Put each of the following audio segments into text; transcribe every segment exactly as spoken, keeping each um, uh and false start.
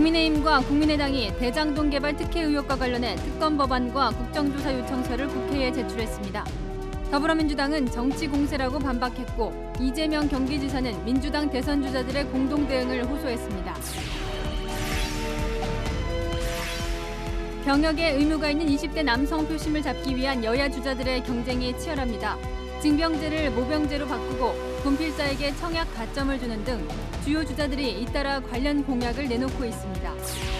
국민의힘과 국민의당이 대장동 개발 특혜 의혹과 관련해 특검 법안과 국정조사 요청서를 국회에 제출했습니다. 더불어민주당은 정치 공세라고 반박했고 이재명 경기지사는 민주당 대선 주자들의 공동 대응을 호소했습니다. 병역에 의무가 있는 이십 대 남성 표심을 잡기 위한 여야 주자들의 경쟁이 치열합니다. 징병제를 모병제로 바꾸고 군필자에게 청약 가점을 주는 등 주요 주자들이 잇따라 관련 공약을 내놓고 있습니다.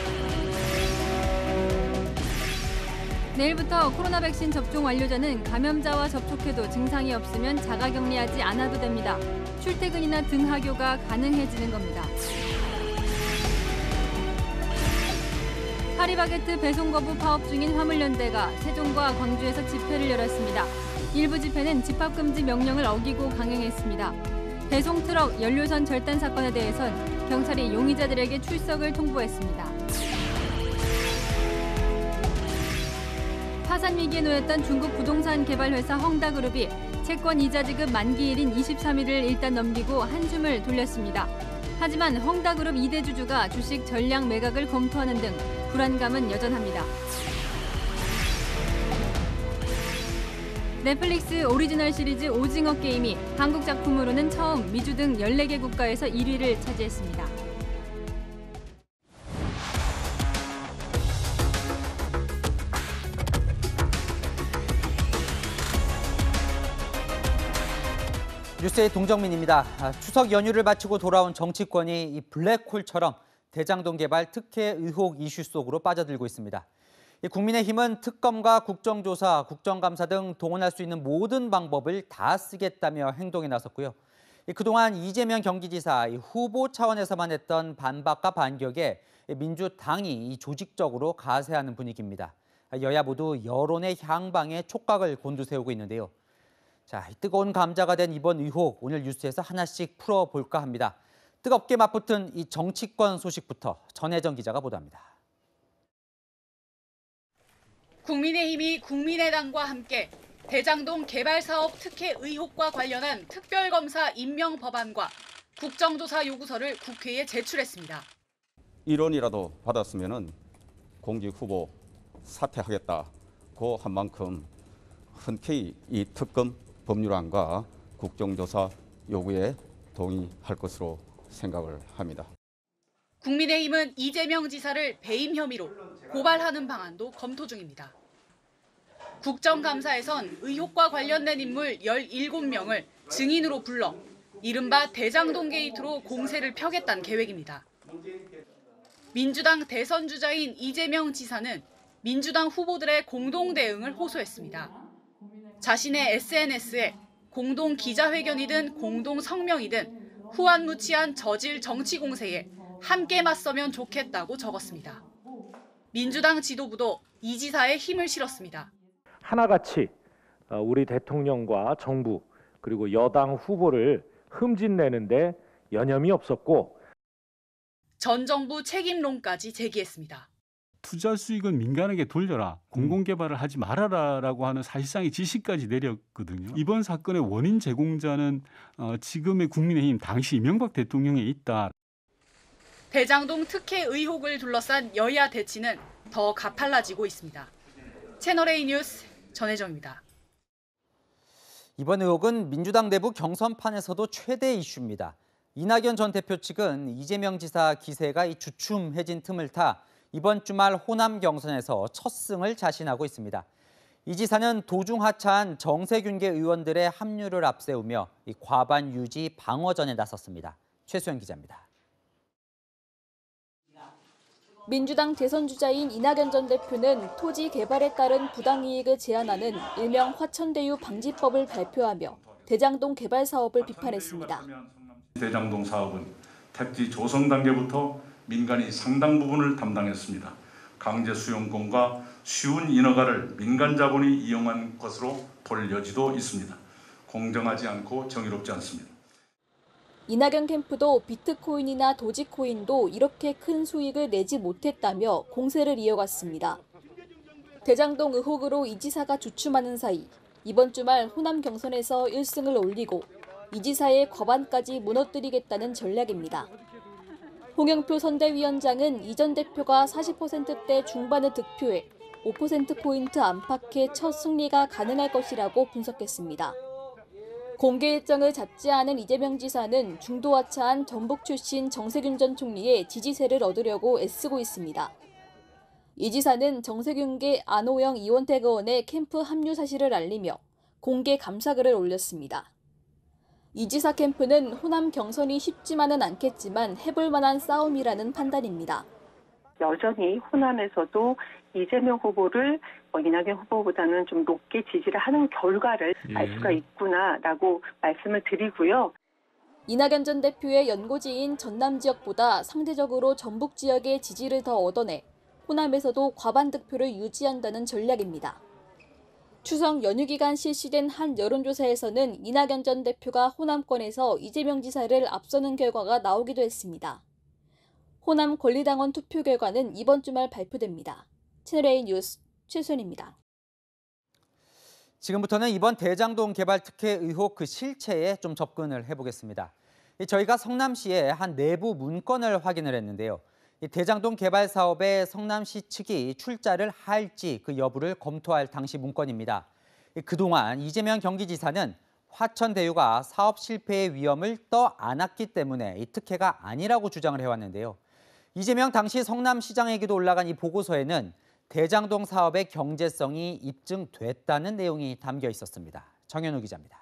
내일부터 코로나 백신 접종 완료자는 감염자와 접촉해도 증상이 없으면 자가격리하지 않아도 됩니다. 출퇴근이나 등하교가 가능해지는 겁니다. 파리바게트 배송 거부 파업 중인 화물연대가 세종과 광주에서 집회를 열었습니다. 일부 집회는 집합금지 명령을 어기고 강행했습니다. 배송 트럭 연료선 절단 사건에 대해선 경찰이 용의자들에게 출석을 통보했습니다. 파산 위기에 놓였던 중국 부동산 개발 회사 헝다그룹이 채권 이자 지급 만기일인 이십삼 일을 일단 넘기고 한숨을 돌렸습니다. 하지만 헝다그룹 이 대 주주가 주식 전량 매각을 검토하는 등 불안감은 여전합니다. 넷플릭스 오리지널 시리즈 오징어 게임이 한국 작품으로는 처음 미주 등 열네 개 국가에서 일 위를 차지했습니다. 뉴스의 동정민입니다. 추석 연휴를 마치고 돌아온 정치권이 이 블랙홀처럼 대장동 개발 특혜 의혹 이슈 속으로 빠져들고 있습니다. 국민의힘은 특검과 국정조사, 국정감사 등 동원할 수 있는 모든 방법을 다 쓰겠다며 행동에 나섰고요. 그동안 이재명 경기지사 후보 차원에서만 했던 반박과 반격에 민주당이 조직적으로 가세하는 분위기입니다. 여야 모두 여론의 향방에 촉각을 곤두세우고 있는데요. 자, 뜨거운 감자가 된 이번 의혹, 오늘 뉴스에서 하나씩 풀어볼까 합니다. 뜨겁게 맞붙은 이 정치권 소식부터 전혜정 기자가 보도합니다. 국민의힘이 국민의당과 함께 대장동 개발사업 특혜 의혹과 관련한 특별검사 임명 법안과 국정조사 요구서를 국회에 제출했습니다. 일 원이라도 받았으면 공직 후보 사퇴하겠다고 한 만큼 흔쾌히 이 특검 법률안과 국정조사 요구에 동의할 것으로 생각을 합니다. 국민의힘은 이재명 지사를 배임 혐의로 고발하는 방안도 검토 중입니다. 국정감사에선 의혹과 관련된 인물 열일곱 명을 증인으로 불러 이른바 대장동 게이트로 공세를 펴겠다는 계획입니다. 민주당 대선 주자인 이재명 지사는 민주당 후보들의 공동 대응을 호소했습니다. 자신의 에스엔에스에 공동 기자회견이든 공동 성명이든 후안무치한 저질 정치 공세에 함께 맞서면 좋겠다고 적었습니다. 민주당 지도부도 이 지사에 힘을 실었습니다. 하나같이 우리 대통령과 정부 그리고 여당 후보를 흠집내는데 여념이 없었고 전 정부 책임론까지 제기했습니다. 투자 수익은 민간에게 돌려라, 공공개발을 하지 말아라라고 하는 사실상의 지시까지 내렸거든요. 이번 사건의 원인 제공자는 어, 지금의 국민의힘 당시 이명박 대통령에 있다. 대장동 특혜 의혹을 둘러싼 여야 대치는 더 가팔라지고 있습니다. 채널A 뉴스 전혜정입니다. 이번 의혹은 민주당 내부 경선판에서도 최대 이슈입니다. 이낙연 전 대표 측은 이재명 지사 기세가 주춤해진 틈을 타 이번 주말 호남 경선에서 첫 승을 자신하고 있습니다. 이 지사는 도중 하차한 정세균계 의원들의 합류를 앞세우며 이 과반 유지 방어전에 나섰습니다. 최수영 기자입니다. 민주당 대선 주자인 이낙연 전 대표는 토지 개발에 따른 부당이익을 제한하는 일명 화천대유 방지법을 발표하며 대장동 개발 사업을 비판했습니다. 대장동 사업은 택지 조성 단계부터 민간이 상당 부분을 담당했습니다. 강제 수용권과 쉬운 인허가를 민간 자본이 이용한 것으로 볼 여지도 있습니다. 공정하지 않고 정의롭지 않습니다. 이낙연 캠프도 비트코인이나 도지코인도 이렇게 큰 수익을 내지 못했다며 공세를 이어갔습니다. 대장동 의혹으로 이 지사가 주춤하는 사이 이번 주말 호남 경선에서 일 승을 올리고 이 지사의 과반까지 무너뜨리겠다는 전략입니다. 홍영표 선대위원장은 이 전 대표가 사십 퍼센트대 중반을 득표해 오 퍼센트포인트 안팎의 첫 승리가 가능할 것이라고 분석했습니다. 공개 일정을 잡지 않은 이재명 지사는 중도 하차한 전북 출신 정세균 전 총리의 지지세를 얻으려고 애쓰고 있습니다. 이 지사는 정세균계 안호영 이원택 의원의 캠프 합류 사실을 알리며 공개 감사글을 올렸습니다. 이 지사 캠프는 호남 경선이 쉽지만은 않겠지만 해볼 만한 싸움이라는 판단입니다. 여전히 호남에서도 이재명 후보를 이낙연 후보보다는 좀 높게 지지를 하는 결과를 예. 알 수가 있구나라고 말씀을 드리고요. 이낙연 전 대표의 연고지인 전남 지역보다 상대적으로 전북 지역의 지지를 더 얻어내 호남에서도 과반 득표를 유지한다는 전략입니다. 추석 연휴 기간 실시된 한 여론조사에서는 이낙연 전 대표가 호남권에서 이재명 지사를 앞서는 결과가 나오기도 했습니다. 호남 권리당원 투표 결과는 이번 주말 발표됩니다. 채널A 뉴스 최순입니다. 지금부터는 이번 대장동 개발 특혜 의혹 그 실체에 좀 접근을 해보겠습니다. 저희가 성남시의 한 내부 문건을 확인을 했는데요. 대장동 개발 사업에 성남시 측이 출자를 할지 그 여부를 검토할 당시 문건입니다. 그동안 이재명 경기지사는 화천대유가 사업 실패의 위험을 떠 안았기 때문에 이 특혜가 아니라고 주장을 해왔는데요. 이재명 당시 성남시장에게도 올라간 이 보고서에는 대장동 사업의 경제성이 입증됐다는 내용이 담겨 있었습니다. 정현우 기자입니다.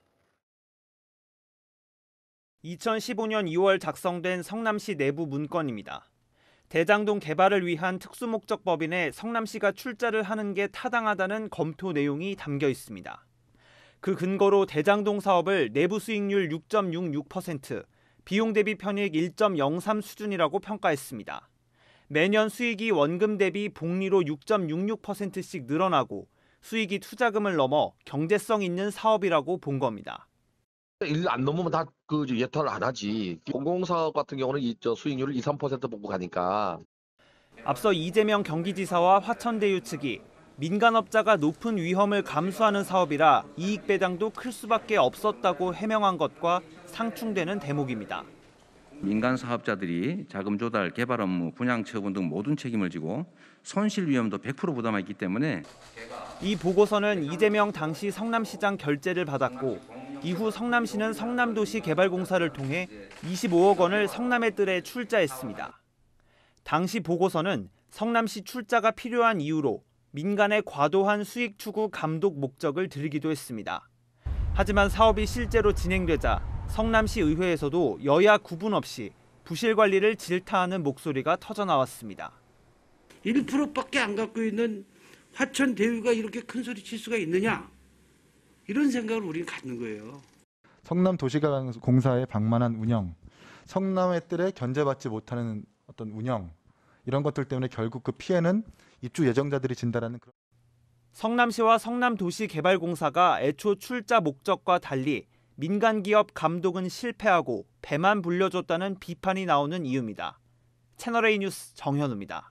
이천십오 년 이월 작성된 성남시 내부 문건입니다. 대장동 개발을 위한 특수목적법인에 성남시가 출자를 하는 게 타당하다는 검토 내용이 담겨 있습니다. 그 근거로 대장동 사업을 내부 수익률 육 점 육육 퍼센트, 비용 대비 편익 일 점 영삼 수준이라고 평가했습니다. 매년 수익이 원금 대비 복리로 육 점 육육 퍼센트씩 늘어나고 수익이 투자금을 넘어 경제성 있는 사업이라고 본 겁니다. 일 안 넘으면 다 그 예탈 안 하지. 공공사업 같은 경우는 이 저 수익률을 이, 삼 퍼센트 보고 가니까. 앞서 이재명 경기지사와 화천대유 측이 민간업자가 높은 위험을 감수하는 사업이라 이익 배당도 클 수밖에 없었다고 해명한 것과 상충되는 대목입니다. 민간 사업자들이 자금 조달, 개발 업무, 분양 처분 등 모든 책임을 지고 손실 위험도 백 퍼센트 부담했기 때문에 이 보고서는 이재명 당시 성남시장 결재를 받았고 이후 성남시는 성남도시개발공사를 통해 이십오억 원을 성남의 뜰에 출자했습니다. 당시 보고서는 성남시 출자가 필요한 이유로 민간의 과도한 수익 추구 감독 목적을 들이기도 했습니다. 하지만 사업이 실제로 진행되자 성남시 의회에서도 여야 구분 없이 부실 관리를 질타하는 목소리가 터져나왔습니다. 일 퍼센트밖에 안 갖고 있는 화천대유가 이렇게 큰 소리 칠 수가 있느냐? 이런 생각을 우리는 갖는 거예요. 성남도시개발공사의 방만한 운영, 성남의 뜰에 견제받지 못하는 어떤 운영, 이런 것들 때문에 결국 그 피해는 입주 예정자들이 진다라는 그런. 성남시와 성남도시개발공사가 애초 출자 목적과 달리 민간기업 감독은 실패하고 배만 불려줬다는 비판이 나오는 이유입니다. 채널A 뉴스 정현우입니다.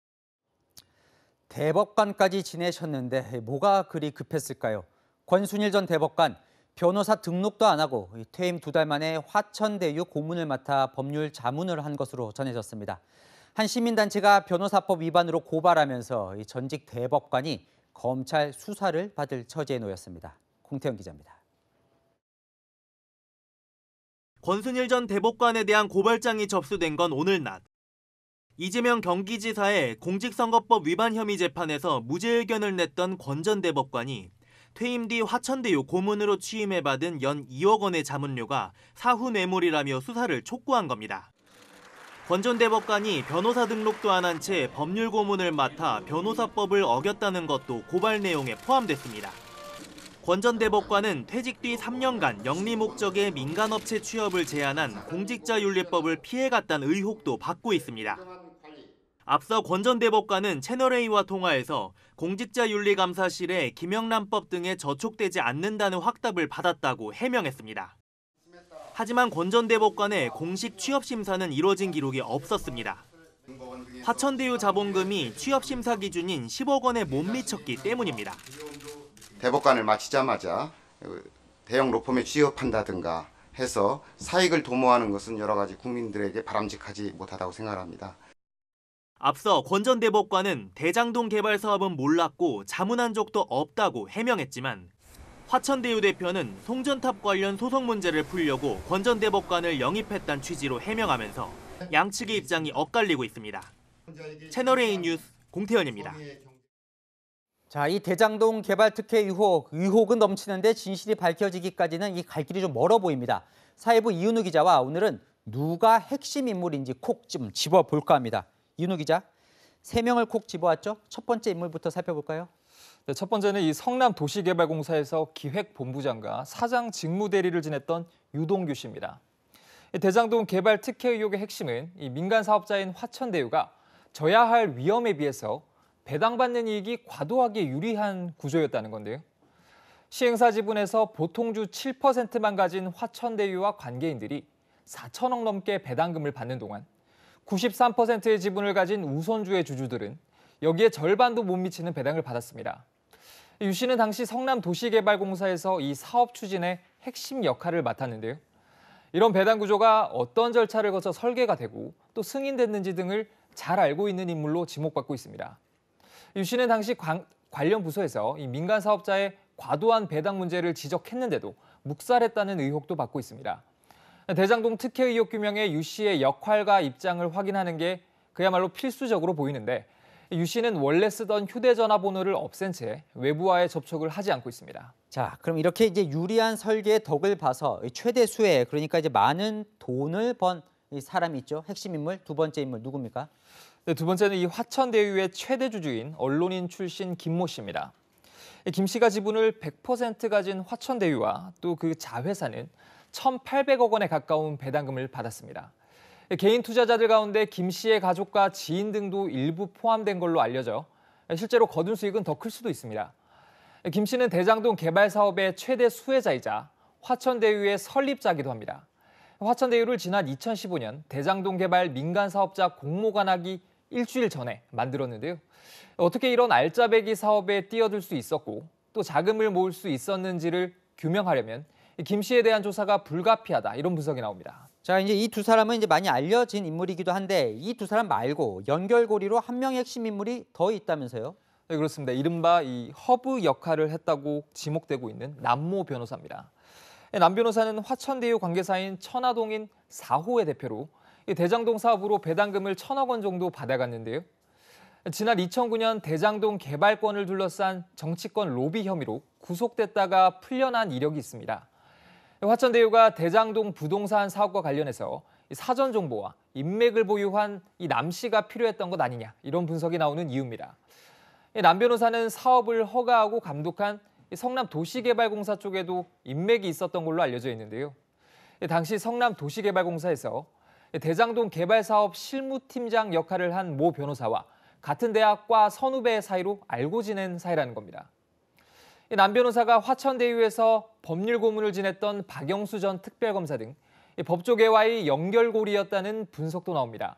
대법관까지 지내셨는데 뭐가 그리 급했을까요? 권순일 전 대법관, 변호사 등록도 안 하고 퇴임 두 달 만에 화천대유 고문을 맡아 법률 자문을 한 것으로 전해졌습니다. 한 시민단체가 변호사법 위반으로 고발하면서 전직 대법관이 검찰 수사를 받을 처지에 놓였습니다. 공태영 기자입니다. 권순일 전 대법관에 대한 고발장이 접수된 건 오늘 낮. 이재명 경기지사의 공직선거법 위반 혐의 재판에서 무죄 의견을 냈던 권 전 대법관이 퇴임 뒤 화천대유 고문으로 취임해 받은 연 이억 원의 자문료가 사후 뇌물이라며 수사를 촉구한 겁니다. 권 전 대법관이 변호사 등록도 안 한 채 법률 고문을 맡아 변호사법을 어겼다는 것도 고발 내용에 포함됐습니다. 권 전 대법관은 퇴직 뒤 삼 년간 영리 목적의 민간업체 취업을 제한한 공직자윤리법을 피해갔다는 의혹도 받고 있습니다. 앞서 권 전 대법관은 채널A와 통화에서 공직자윤리감사실에 김영란법 등에 저촉되지 않는다는 확답을 받았다고 해명했습니다. 하지만 권 전 대법관의 공식 취업심사는 이뤄진 기록이 없었습니다. 화천대유 자본금이 취업심사 기준인 십억 원에 못 미쳤기 때문입니다. 대법관을 마치자마자 대형 로펌에 취업한다든가 해서 사익을 도모하는 것은 여러 가지 국민들에게 바람직하지 못하다고 생각합니다. 앞서 권 전 대법관은 대장동 개발 사업은 몰랐고 자문한 적도 없다고 해명했지만 화천대유 대표는 송전탑 관련 소송 문제를 풀려고 권 전 대법관을 영입했다는 취지로 해명하면서 양측의 입장이 엇갈리고 있습니다. 채널A 뉴스 공태현입니다. 자, 이 대장동 개발 특혜 의혹, 의혹은 넘치는데 진실이 밝혀지기까지는 이 갈 길이 좀 멀어 보입니다. 사회부 이은우 기자와 오늘은 누가 핵심 인물인지 콕 좀 집어볼까 합니다. 이은우 기자, 세 명을 콕 집어왔죠? 첫 번째 인물부터 살펴볼까요? 네, 첫 번째는 이 성남도시개발공사에서 기획본부장과 사장 직무대리를 지냈던 유동규 씨입니다. 대장동 개발 특혜 의혹의 핵심은 이 민간 사업자인 화천대유가 져야 할 위험에 비해서 배당받는 이익이 과도하게 유리한 구조였다는 건데요. 시행사 지분에서 보통주 칠 퍼센트만 가진 화천대유와 관계인들이 사천억 넘게 배당금을 받는 동안 구십삼 퍼센트의 지분을 가진 우선주의 주주들은 여기에 절반도 못 미치는 배당을 받았습니다. 유 씨는 당시 성남도시개발공사에서 이 사업 추진의 핵심 역할을 맡았는데요. 이런 배당 구조가 어떤 절차를 거쳐 설계가 되고 또 승인됐는지 등을 잘 알고 있는 인물로 지목받고 있습니다. 유 씨는 당시 관, 관련 부서에서 이 민간 사업자의 과도한 배당 문제를 지적했는데도 묵살했다는 의혹도 받고 있습니다. 대장동 특혜 의혹 규명에 유 씨의 역할과 입장을 확인하는 게 그야말로 필수적으로 보이는데 유 씨는 원래 쓰던 휴대전화 번호를 없앤 채 외부와의 접촉을 하지 않고 있습니다. 자, 그럼 이렇게 이제 유리한 설계의 덕을 봐서 최대 수혜, 그러니까 이제 많은 돈을 번 이 사람이 있죠. 핵심 인물, 두 번째 인물 누굽니까? 네, 두 번째는 이 화천대유의 최대 주주인 언론인 출신 김모 씨입니다. 김 씨가 지분을 백 퍼센트 가진 화천대유와 또 그 자회사는 천팔백억 원에 가까운 배당금을 받았습니다. 개인 투자자들 가운데 김 씨의 가족과 지인 등도 일부 포함된 걸로 알려져 실제로 거둔 수익은 더 클 수도 있습니다. 김 씨는 대장동 개발 사업의 최대 수혜자이자 화천대유의 설립자이기도 합니다. 화천대유를 지난 이천십오 년 대장동 개발 민간 사업자 공모관하기 일주일 전에 만들었는데요. 어떻게 이런 알짜배기 사업에 뛰어들 수 있었고 또 자금을 모을 수 있었는지를 규명하려면 김 씨에 대한 조사가 불가피하다, 이런 분석이 나옵니다. 자, 이제 이 두 사람은 이제 많이 알려진 인물이기도 한데 이 두 사람 말고 연결고리로 한 명의 핵심 인물이 더 있다면서요? 네, 그렇습니다. 이른바 이 허브 역할을 했다고 지목되고 있는 남모 변호사입니다. 남 변호사는 화천대유 관계사인 천화동인 사 호의 대표로 대장동 사업으로 배당금을 천억 원 정도 받아갔는데요. 지난 이천구 년 대장동 개발권을 둘러싼 정치권 로비 혐의로 구속됐다가 풀려난 이력이 있습니다. 화천대유가 대장동 부동산 사업과 관련해서 사전 정보와 인맥을 보유한 이 남 씨가 필요했던 것 아니냐, 이런 분석이 나오는 이유입니다. 남 변호사는 사업을 허가하고 감독한 성남도시개발공사 쪽에도 인맥이 있었던 걸로 알려져 있는데요. 당시 성남도시개발공사에서 대장동 개발사업 실무팀장 역할을 한 모 변호사와 같은 대학과 선후배 사이로 알고 지낸 사이라는 겁니다. 남 변호사가 화천대유에서 법률 고문을 지냈던 박영수 전 특별검사 등 법조계와의 연결고리였다는 분석도 나옵니다.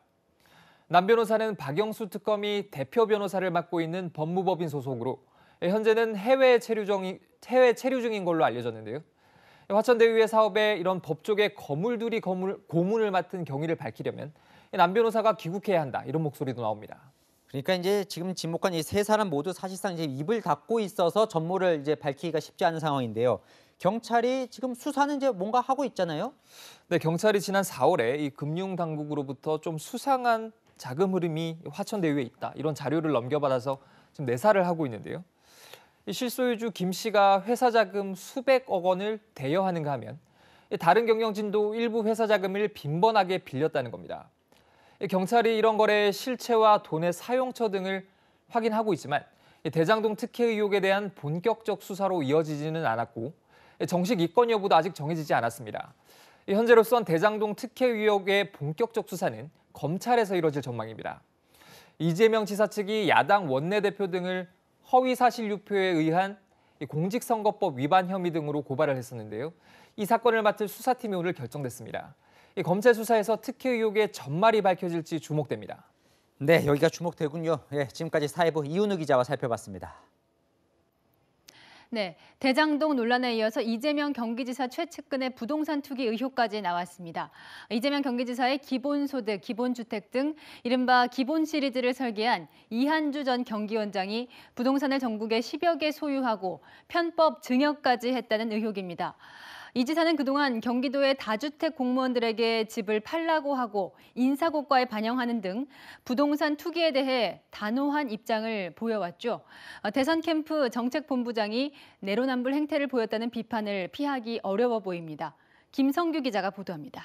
남 변호사는 박영수 특검이 대표 변호사를 맡고 있는 법무법인 소속으로 현재는 해외 체류 중인, 해외 체류 중인 걸로 알려졌는데요. 화천대유의 사업에 이런 법조계 거물들이 거물, 고문을 맡은 경위를 밝히려면 남 변호사가 귀국해야 한다, 이런 목소리도 나옵니다. 그러니까 이제 지금 지목한 이 세 사람 모두 사실상 이제 입을 닫고 있어서 전모를 이제 밝히기가 쉽지 않은 상황인데요. 경찰이 지금 수사는 이제 뭔가 하고 있잖아요. 네, 경찰이 지난 사월에 이 금융당국으로부터 좀 수상한 자금 흐름이 화천대유에 있다, 이런 자료를 넘겨받아서 지금 내사를 하고 있는데요. 이 실소유주 김 씨가 회사 자금 수백억 원을 대여하는가 하면 다른 경영진도 일부 회사 자금을 빈번하게 빌렸다는 겁니다. 경찰이 이런 거래의 실체와 돈의 사용처 등을 확인하고 있지만 대장동 특혜 의혹에 대한 본격적 수사로 이어지지는 않았고 정식 입건 여부도 아직 정해지지 않았습니다. 현재로선 대장동 특혜 의혹의 본격적 수사는 검찰에서 이뤄질 전망입니다. 이재명 지사 측이 야당 원내대표 등을 허위사실 유포에 의한 공직선거법 위반 혐의 등으로 고발을 했었는데요. 이 사건을 맡을 수사팀이 오늘 결정됐습니다. 검찰 수사에서 특혜 의혹의 전말이 밝혀질지 주목됩니다. 네, 여기가 주목되군요. 예, 지금까지 사회부 이은우 기자와 살펴봤습니다. 네, 대장동 논란에 이어서 이재명 경기지사 최측근의 부동산 투기 의혹까지 나왔습니다. 이재명 경기지사의 기본소득, 기본주택 등 이른바 기본 시리즈를 설계한 이한주 전 경기원장이 부동산을 전국에 십여 개 소유하고 편법 증여까지 했다는 의혹입니다. 이 지사는 그동안 경기도의 다주택 공무원들에게 집을 팔라고 하고 인사고과에 반영하는 등 부동산 투기에 대해 단호한 입장을 보여왔죠. 대선 캠프 정책본부장이 내로남불 행태를 보였다는 비판을 피하기 어려워 보입니다. 김성규 기자가 보도합니다.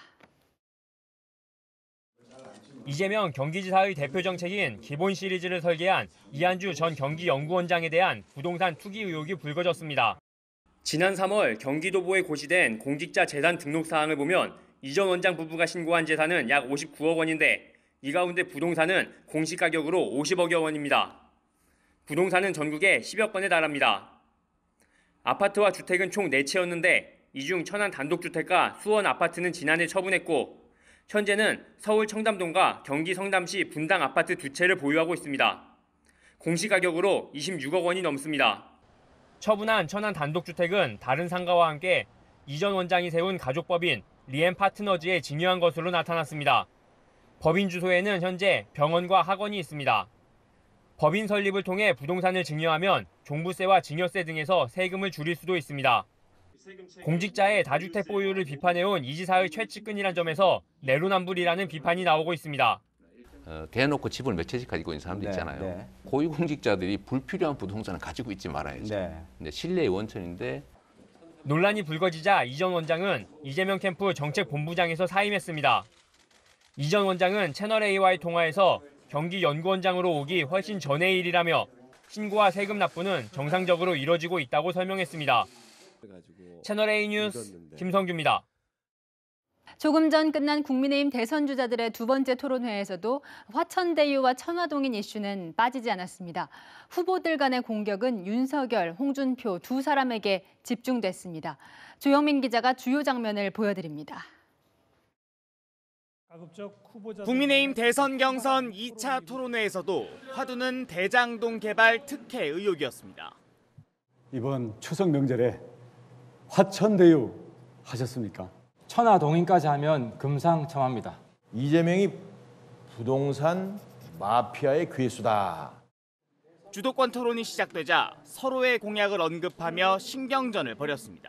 이재명 경기지사의 대표 정책인 기본 시리즈를 설계한 이한주 전 경기연구원장에 대한 부동산 투기 의혹이 불거졌습니다. 지난 삼월 경기도보에 고시된 공직자 재산 등록 사항을 보면 이 전 원장 부부가 신고한 재산은 약 오십구억 원인데 이 가운데 부동산은 공시가격으로 오십억여 원입니다. 부동산은 전국에 십여 건에 달합니다. 아파트와 주택은 총 네 채였는데 이 중 천안 단독주택과 수원 아파트는 지난해 처분했고 현재는 서울 청담동과 경기 성남시 분당 아파트 두 채를 보유하고 있습니다. 공시가격으로 이십육억 원이 넘습니다. 처분한 천안 단독주택은 다른 상가와 함께 이 전 원장이 세운 가족법인 리엠파트너즈에 증여한 것으로 나타났습니다. 법인 주소에는 현재 병원과 학원이 있습니다. 법인 설립을 통해 부동산을 증여하면 종부세와 증여세 등에서 세금을 줄일 수도 있습니다. 공직자의 다주택 보유를 비판해온 이 지사의 최측근이란 점에서 내로남불이라는 비판이 나오고 있습니다. 어, 대놓고 집을 몇 채씩 가지고 있는 사람도 있잖아요. 네, 네. 고위공직자들이 불필요한 부동산을 가지고 있지 말아야죠. 네. 근데 신뢰의 원천인데. 논란이 불거지자 이 전 원장은 이재명 캠프 정책본부장에서 사임했습니다. 이 전 원장은 채널A와의 통화에서 경기연구원장으로 오기 훨씬 전의 일이라며 신고와 세금 납부는 정상적으로 이뤄지고 있다고 설명했습니다. 채널A 뉴스 김성규입니다. 조금 전 끝난 국민의힘 대선 주자들의 두 번째 토론회에서도 화천대유와 천화동인 이슈는 빠지지 않았습니다. 후보들 간의 공격은 윤석열, 홍준표 두 사람에게 집중됐습니다. 조영민 기자가 주요 장면을 보여드립니다. 국민의힘 대선 경선 이 차 토론회에서도 화두는 대장동 개발 특혜 의혹이었습니다. 이번 추석 명절에 화천대유 하셨습니까? 천화동인까지 하면 금상첨화입니다. 이재명이 부동산 마피아의 괴수다. 주도권 토론이 시작되자 서로의 공약을 언급하며 신경전을 벌였습니다.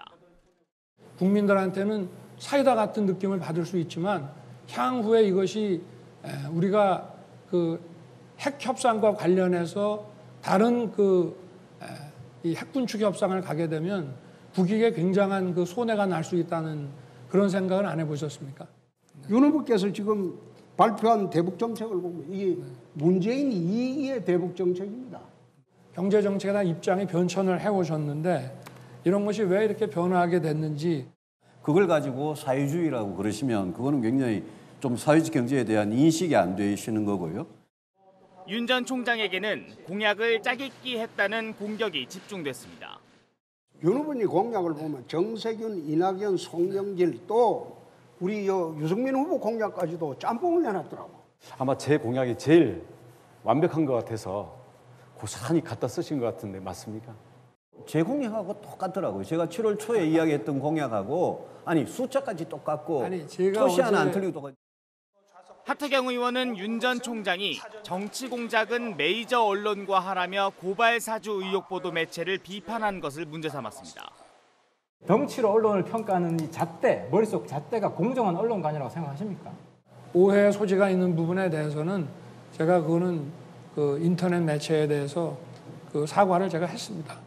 국민들한테는 사이다 같은 느낌을 받을 수 있지만 향후에 이것이 우리가 그 핵 협상과 관련해서 다른 그 이 핵군축 협상을 가게 되면 국익에 굉장한 그 손해가 날 수 있다는 그런 생각은 안 해보셨습니까? 윤 후보께서 지금 발표한 대북 정책을 보면 이게 문재인 이익의 대북 정책입니다. 경제 정책에 대한 입장이 변천을 해오셨는데 이런 것이 왜 이렇게 변화하게 됐는지. 그걸 가지고 사회주의라고 그러시면 그거는 굉장히 좀 사회적 경제에 대한 인식이 안 되시는 거고요. 윤 전 총장에게는 공약을 짜깁기 했다는 공격이 집중됐습니다. 윤 후보님 공약을 보면 정세균, 이낙연, 송영길 또 우리 유승민 후보 공약까지도 짬뽕을 내놨더라고. 아마 제 공약이 제일 완벽한 것 같아서 고스란히 갖다 쓰신 것 같은데 맞습니까? 제 공약하고 똑같더라고요. 제가 칠월 초에 이야기했던 공약하고 아니 숫자까지 똑같고 아니, 제가 토시 하나 안 틀리고 똑같. 하태경 의원은 윤 전 총장이 정치 공작은 메이저 언론과 하라며 고발 사주 의혹 보도 매체를 비판한 것을 문제 삼았습니다. 정치로 언론을 평가하는 이 잣대, 머릿속 잣대가 공정한 언론관이라고 생각하십니까? 오해 소지가 있는 부분에 대해서는 제가 그거는 그 인터넷 매체에 대해서 그 사과를 제가 했습니다.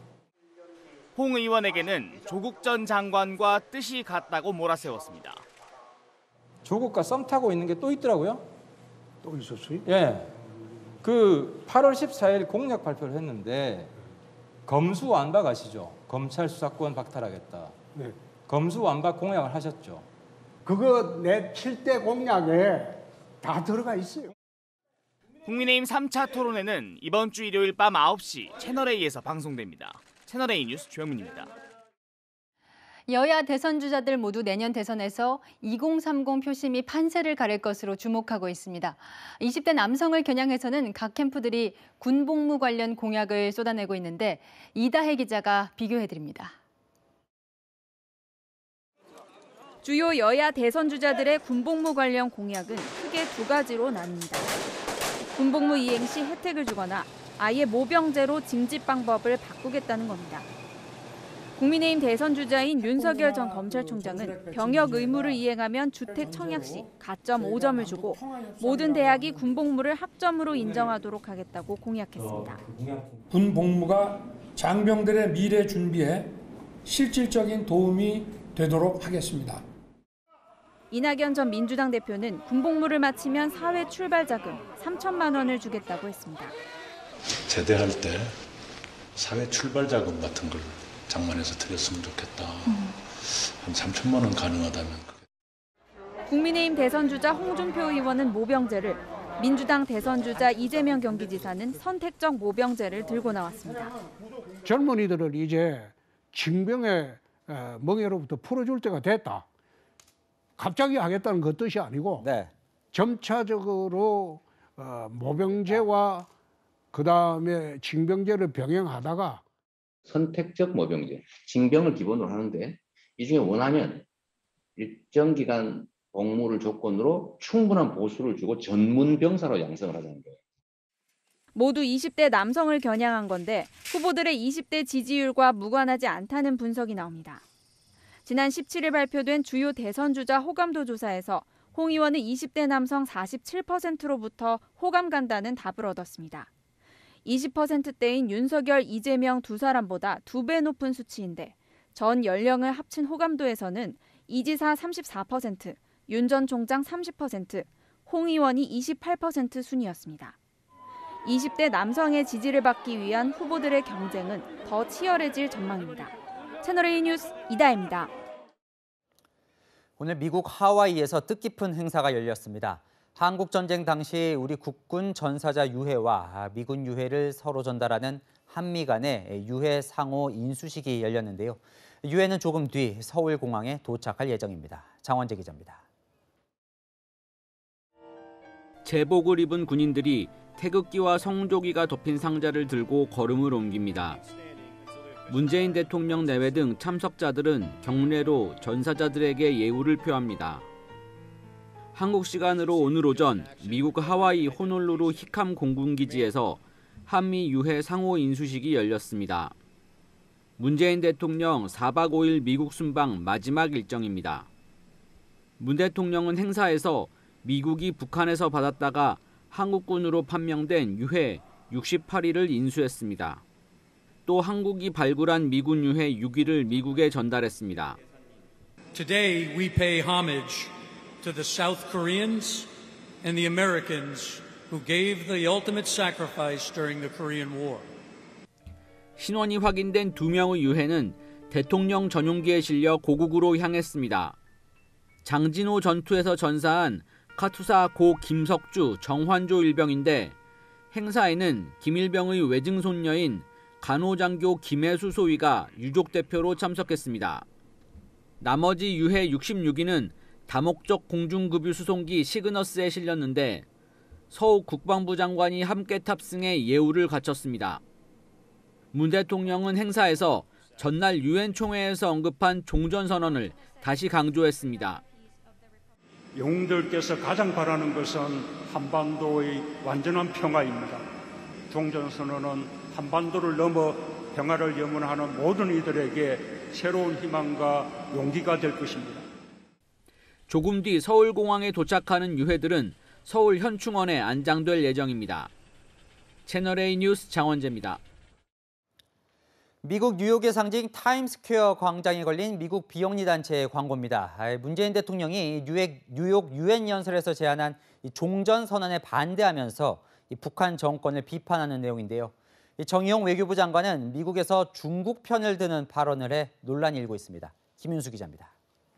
홍 의원에게는 조국 전 장관과 뜻이 같다고 몰아세웠습니다. 조국과 썸 타고 있는 게 또 있더라고요. 또 있었어요? 예. 그 팔월 십사일 공약 발표를 했는데 검수완박 아시죠? 검찰 수사권 박탈하겠다. 네. 검수완박 공약을 하셨죠. 그거 내 칠 대 공약에 다 들어가 있어요. 국민의힘 삼 차 토론회는 이번 주 일요일 밤 아홉 시 채널A에서 방송됩니다. 채널A 뉴스 조영민입니다. 여야 대선 주자들 모두 내년 대선에서 이공삼공 표심이 판세를 가릴 것으로 주목하고 있습니다. 이십 대 남성을 겨냥해서는 각 캠프들이 군복무 관련 공약을 쏟아내고 있는데 이다혜 기자가 비교해드립니다. 주요 여야 대선 주자들의 군복무 관련 공약은 크게 두 가지로 나뉩니다. 군복무 이행 시 혜택을 주거나 아예 모병제로 징집 방법을 바꾸겠다는 겁니다. 국민의힘 대선 주자인 윤석열 전 검찰총장은 병역 의무를 이행하면 주택 청약 시 가점 오 점을 주고 모든 대학이 군복무를 학점으로 인정하도록 하겠다고 공약했습니다. 군복무가 장병들의 미래 준비에 실질적인 도움이 되도록 하겠습니다. 이낙연 전 민주당 대표는 군복무를 마치면 사회 출발 자금 삼천만 원을 주겠다고 했습니다. 제대할 때 사회 출발 자금 같은 걸 장만해서 드렸으면 좋겠다. 음. 한 삼천만 원 가능하다면. 국민의힘 대선 주자 홍준표 의원은 모병제를, 민주당 대선 주자 이재명 경기지사는 선택적 모병제를 들고 나왔습니다. 젊은이들을 이제 징병의 멍에로부터 풀어줄 때가 됐다. 갑자기 하겠다는 그 뜻이 아니고 네. 점차적으로 모병제와 그다음에 징병제를 병행하다가 선택적 모병제, 징병을 기본으로 하는데 이 중에 원하면 일정 기간 복무를 조건으로 충분한 보수를 주고 전문 병사로 양성을 하자는 거예요. 모두 이십 대 남성을 겨냥한 건데 후보들의 이십 대 지지율과 무관하지 않다는 분석이 나옵니다. 지난 십칠 일 발표된 주요 대선 주자 호감도 조사에서 홍 의원은 이십 대 남성 사십칠 퍼센트로부터 호감 간다는 답을 얻었습니다. 이십 퍼센트대인 윤석열, 이재명 두 사람보다 두 배 높은 수치인데 전 연령을 합친 호감도에서는 이 지사 삼십사 퍼센트, 윤 전 총장 삼십 퍼센트, 홍 의원이 이십팔 퍼센트 순이었습니다. 이십 대 남성의 지지를 받기 위한 후보들의 경쟁은 더 치열해질 전망입니다. 채널A 뉴스 이다혜입니다. 오늘 미국 하와이에서 뜻깊은 행사가 열렸습니다. 한국전쟁 당시 우리 국군 전사자 유해와 미군 유해를 서로 전달하는 한미 간의 유해 상호 인수식이 열렸는데요. 유해는 조금 뒤 서울공항에 도착할 예정입니다. 장원재 기자입니다. 제복을 입은 군인들이 태극기와 성조기가 덮인 상자를 들고 걸음을 옮깁니다. 문재인 대통령 내외 등 참석자들은 경례로 전사자들에게 예우를 표합니다. 한국 시간으로 오늘 오전 미국 하와이 호놀루루 히캄 공군기지에서 한미 유해 상호 인수식이 열렸습니다. 문재인 대통령 사 박 오 일 미국 순방 마지막 일정입니다. 문 대통령은 행사에서 미국이 북한에서 받았다가 한국군으로 판명된 유해 육십팔 일을 인수했습니다. 또 한국이 발굴한 미군 유해 육 일을 미국에 전달했습니다. Today we pay homage to the South Koreans and the Americans who gave the ultimate sacrifice during the Korean War. 신원이 확인된 두 명의 유해는 대통령 전용기에 실려 고국으로 향했습니다. 장진호 전투에서 전사한 카투사 고 김석주, 정환조 일병인데 행사에는 김일병의 외증손녀인 간호장교 김혜수 소위가 유족 대표로 참석했습니다. 나머지 유해 육십육 인은 다목적 공중급유 수송기 시그너스에 실렸는데 서욱 국방부 장관이 함께 탑승해 예우를 갖췄습니다. 문 대통령은 행사에서 전날 유엔 총회에서 언급한 종전선언을 다시 강조했습니다. 영웅들께서 가장 바라는 것은 한반도의 완전한 평화입니다. 종전선언은 한반도를 넘어 평화를 염원하는 모든 이들에게 새로운 희망과 용기가 될 것입니다. 조금 뒤 서울공항에 도착하는 유해들은 서울 현충원에 안장될 예정입니다. 채널A 뉴스 장원재입니다. 미국 뉴욕의 상징 타임스퀘어 광장에 걸린 미국 비영리 단체의 광고입니다. 문재인 대통령이 뉴욕 유엔 연설에서 제안한 종전선언에 반대하면서 북한 정권을 비판하는 내용인데요. 정의용 외교부 장관은 미국에서 중국 편을 드는 발언을 해 논란이 일고 있습니다. 김윤수 기자입니다.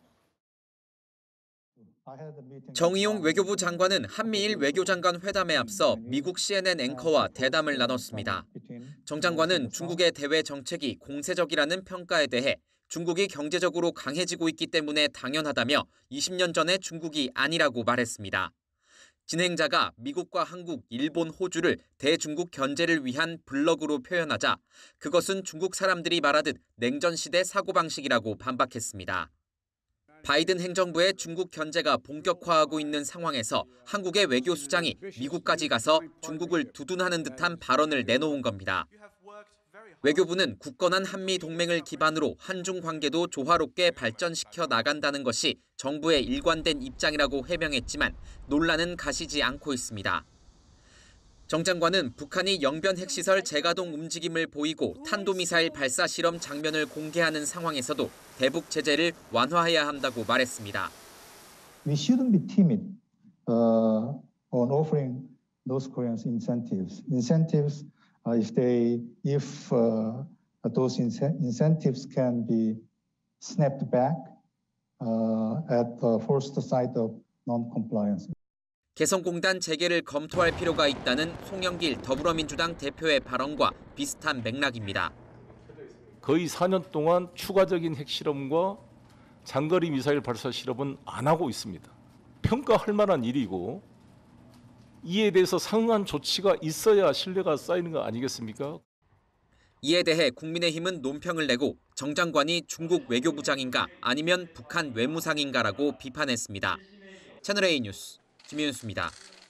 정의용 외교부 장관은 한미일 외교장관 회담에 앞서 미국 씨엔엔 앵커와 대담을 나눴습니다. 정 장관은 중국의 대외 정책이 공세적이라는 평가에 대해 중국이 경제적으로 강해지고 있기 때문에 당연하다며 이십 년 전의 중국이 아니라고 말했습니다. 진행자가 미국과 한국, 일본, 호주를 대중국 견제를 위한 블럭으로 표현하자 그것은 중국 사람들이 말하듯 냉전 시대 사고방식이라고 반박했습니다. 바이든 행정부의 중국 견제가 본격화하고 있는 상황에서 한국의 외교수장이 미국까지 가서 중국을 두둔하는 듯한 발언을 내놓은 겁니다. 외교부는 굳건한 한미 동맹을 기반으로 한중 관계도 조화롭게 발전시켜 나간다는 것이 정부의 일관된 입장이라고 해명했지만 논란은 가시지 않고 있습니다. 정 장관은 북한이 영변 핵시설 재가동 움직임을 보이고 탄도미사일 발사 실험 장면을 공개하는 상황에서도 대북 제재를 완화해야 한다고 말했습니다. We shouldn't be timid uh, on offering those Koreans incentives. Incentives, uh, if they, if uh, those incentives can be snapped back uh, at the first sight of non-compliance. 개성공단 재개를 검토할 필요가 있다는 송영길 더불어민주당 대표의 발언과 비슷한 맥락입니다. 거의 사 년 동안 추가적인 핵실험과 장거리 미사일 발사 실험은 안 하고 있습니다. 평가할 만한 일이고 이에 대해서 상응한 조치가 있어야 신뢰가 쌓이는 거 아니겠습니까? 이에 대해 국민의힘은 논평을 내고 정 장관이 중국 외교부장인가 아니면 북한 외무상인가라고 비판했습니다. 채널A 뉴스 김윤수입니다.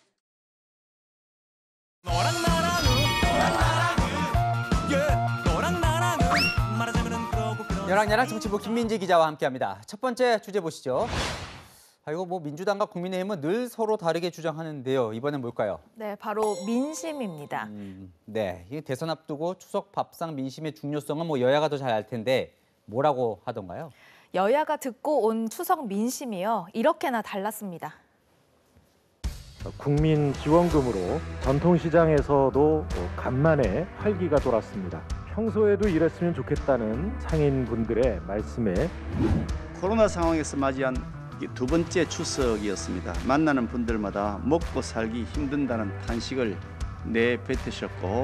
여랑야랑 정치부 김민지 기자와 함께합니다. 첫 번째 주제 보시죠. 아, 이거 뭐 민주당과 국민의힘은 늘 서로 다르게 주장하는데요. 이번엔 뭘까요? 네, 바로 민심입니다. 음, 네, 이 대선 앞두고 추석 밥상 민심의 중요성은 뭐 여야가 더 잘 알 텐데 뭐라고 하던가요? 여야가 듣고 온 추석 민심이요. 이렇게나 달랐습니다. 국민 지원금으로 전통시장에서도 간만에 활기가 돌았습니다. 평소에도 이랬으면 좋겠다는 상인분들의 말씀에 코로나 상황에서 맞이한 두 번째 추석이었습니다. 만나는 분들마다 먹고 살기 힘든다는 탄식을 내뱉으셨고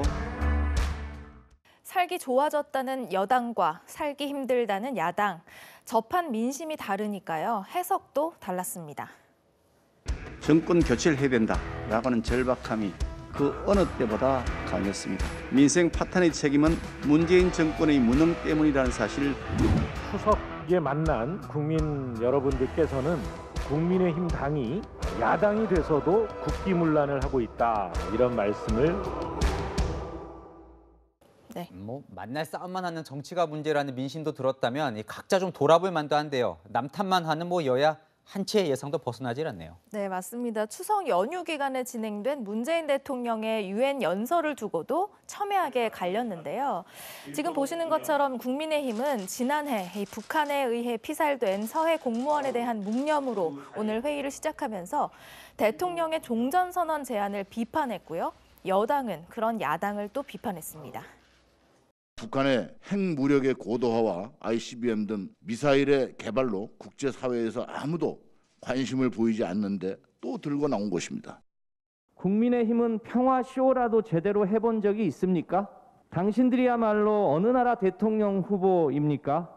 살기 좋아졌다는 여당과 살기 힘들다는 야당. 접한 민심이 다르니까요. 해석도 달랐습니다. 정권 교체를 해야 된다라고 하는 절박함이 그 어느 때보다 강했습니다. 민생 파탄의 책임은 문재인 정권의 무능 때문이라는 사실. 추석에 만난 국민 여러분들께서는 국민의힘 당이 야당이 돼서도 국기문란을 하고 있다 이런 말씀을. 네. 뭐 만날 싸움만 하는 정치가 문제라는 민심도 들었다면 각자 좀 돌아볼 만도 한데요. 남탓만 하는 뭐 여야 한 치의 예상도 벗어나질 않네요. 네, 맞습니다. 추석 연휴 기간에 진행된 문재인 대통령의 유엔 연설을 두고도 첨예하게 갈렸는데요. 지금 보시는 것처럼 국민의힘은 지난해 이 북한에 의해 피살된 서해 공무원에 대한 묵념으로 오늘 회의를 시작하면서 대통령의 종전선언 제안을 비판했고요. 여당은 그런 야당을 또 비판했습니다. 북한의 핵무력의 고도화와 아이씨비엠 등 미사일의 개발로 국제사회에서 아무도 관심을 보이지 않는데 또 들고 나온 것입니다. 국민의힘은 평화쇼라도 제대로 해본 적이 있습니까? 당신들이야말로 어느 나라 대통령 후보입니까?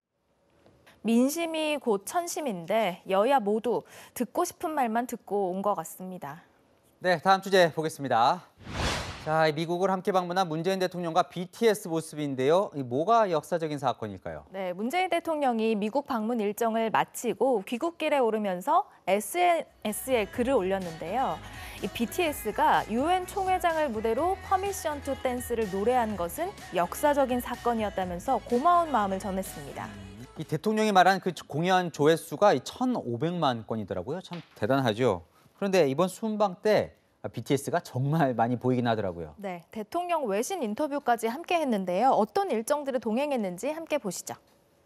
민심이 곧 천심인데 여야 모두 듣고 싶은 말만 듣고 온 것 같습니다. 네, 다음 주제 보겠습니다. 자, 미국을 함께 방문한 문재인 대통령과 비티에스 모습인데요. 뭐가 역사적인 사건일까요? 네, 문재인 대통령이 미국 방문 일정을 마치고 귀국길에 오르면서 에스엔에스에 글을 올렸는데요. 이 비티에스가 유엔 총회장을 무대로 퍼미션 투 댄스를 노래한 것은 역사적인 사건이었다면서 고마운 마음을 전했습니다. 이 대통령이 말한 그 공연 조회수가 천오백만 건이더라고요. 참 대단하죠. 그런데 이번 순방 때 비티에스가 정말 많이 보이긴 하더라고요. 네, 대통령 외신 인터뷰까지 함께 했는데요. 어떤 일정들을 동행했는지 함께 보시죠.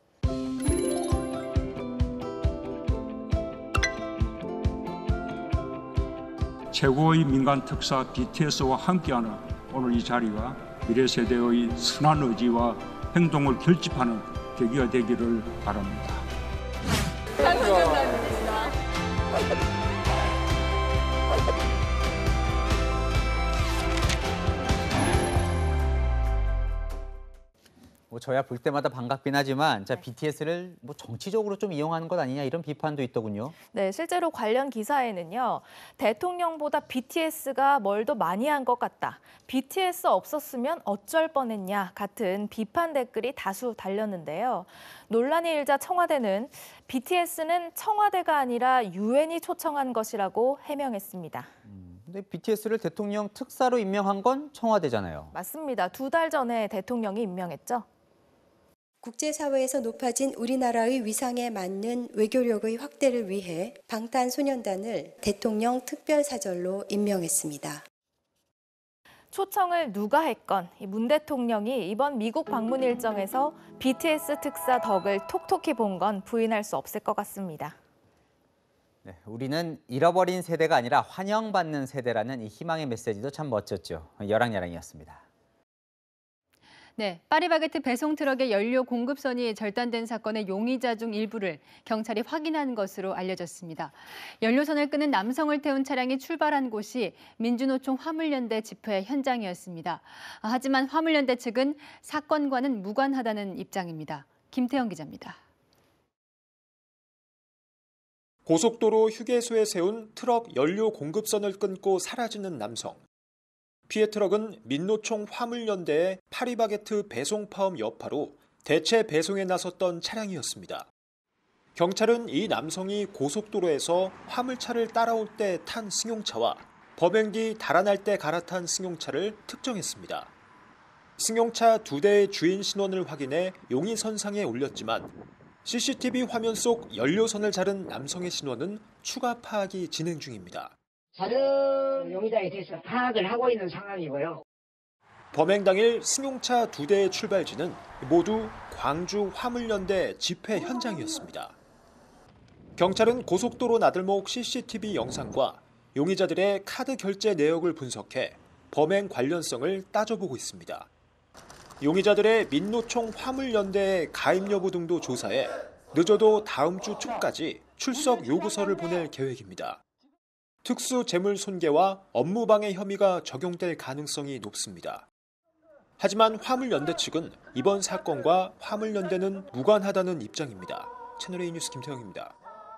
최고의 민간 특사 비티에스와 함께하는 오늘 이 자리가 미래 세대의 선한 의지와 행동을 결집하는 계기가 되기를 바랍니다. 감사합니다. 뭐 저야 볼 때마다 반갑긴 하지만 자 비티에스를 뭐 정치적으로 좀 이용하는 것 아니냐 이런 비판도 있더군요. 네, 실제로 관련 기사에는요. 대통령보다 비티에스가 뭘 더 많이 한 것 같다. 비티에스 없었으면 어쩔 뻔했냐 같은 비판 댓글이 다수 달렸는데요. 논란이 일자 청와대는 비티에스는 청와대가 아니라 유엔이 초청한 것이라고 해명했습니다. 근데 비티에스를 대통령 특사로 임명한 건 청와대잖아요. 맞습니다. 두 달 전에 대통령이 임명했죠. 국제사회에서 높아진 우리나라의 위상에 맞는 외교력의 확대를 위해 방탄소년단을 대통령 특별사절로 임명했습니다. 초청을 누가 했건 문 대통령이 이번 미국 방문 일정에서 비티에스 특사 덕을 톡톡히 본 건 부인할 수 없을 것 같습니다. 네, 우리는 잃어버린 세대가 아니라 환영받는 세대라는 이 희망의 메시지도 참 멋졌죠. 여랑야랑이었습니다. 네, 파리바게트 배송 트럭의 연료 공급선이 절단된 사건의 용의자 중 일부를 경찰이 확인한 것으로 알려졌습니다. 연료선을 끄는 남성을 태운 차량이 출발한 곳이 민주노총 화물연대 집회 현장이었습니다. 하지만 화물연대 측은 사건과는 무관하다는 입장입니다. 김태형 기자입니다. 고속도로 휴게소에 세운 트럭 연료 공급선을 끊고 사라지는 남성. 피해 트럭은 민노총 화물연대의 파리바게트 배송 파업 여파로 대체 배송에 나섰던 차량이었습니다. 경찰은 이 남성이 고속도로에서 화물차를 따라올 때 탄 승용차와 범행 뒤 달아날 때 갈아탄 승용차를 특정했습니다. 승용차 두 대의 주인 신원을 확인해 용의선상에 올렸지만 씨씨티비 화면 속 연료선을 자른 남성의 신원은 추가 파악이 진행 중입니다. 다른 용의자에 대해서 파악을 하고 있는 상황이고요. 범행 당일 승용차 두 대의 출발지는 모두 광주 화물연대 집회 현장이었습니다. 경찰은 고속도로 나들목 씨씨티비 영상과 용의자들의 카드 결제 내역을 분석해 범행 관련성을 따져보고 있습니다. 용의자들의 민노총 화물연대의 가입 여부 등도 조사해 늦어도 다음 주 초까지 출석 요구서를 보낼 계획입니다. 특수 재물 손괴와 업무방해 혐의가 적용될 가능성이 높습니다. 하지만 화물연대 측은 이번 사건과 화물연대는 무관하다는 입장입니다. 채널A 뉴스 김태형입니다.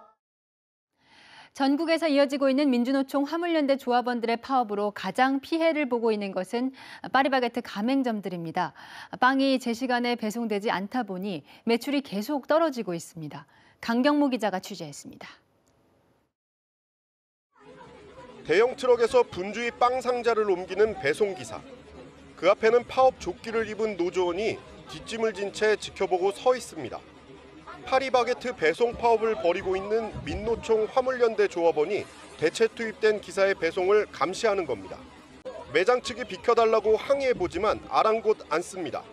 전국에서 이어지고 있는 민주노총 화물연대 조합원들의 파업으로 가장 피해를 보고 있는 것은 파리바게트 가맹점들입니다. 빵이 제 시간에 배송되지 않다 보니 매출이 계속 떨어지고 있습니다. 강경모 기자가 취재했습니다. 대형 트럭에서 분주히 빵 상자를 옮기는 배송기사. 그 앞에는 파업 조끼를 입은 노조원이 뒷짐을 진 채 지켜보고 서 있습니다. 파리바게트 배송 파업을 벌이고 있는 민노총 화물연대 조합원이 대체 투입된 기사의 배송을 감시하는 겁니다. 매장 측이 비켜달라고 항의해보지만 아랑곳 않습니다.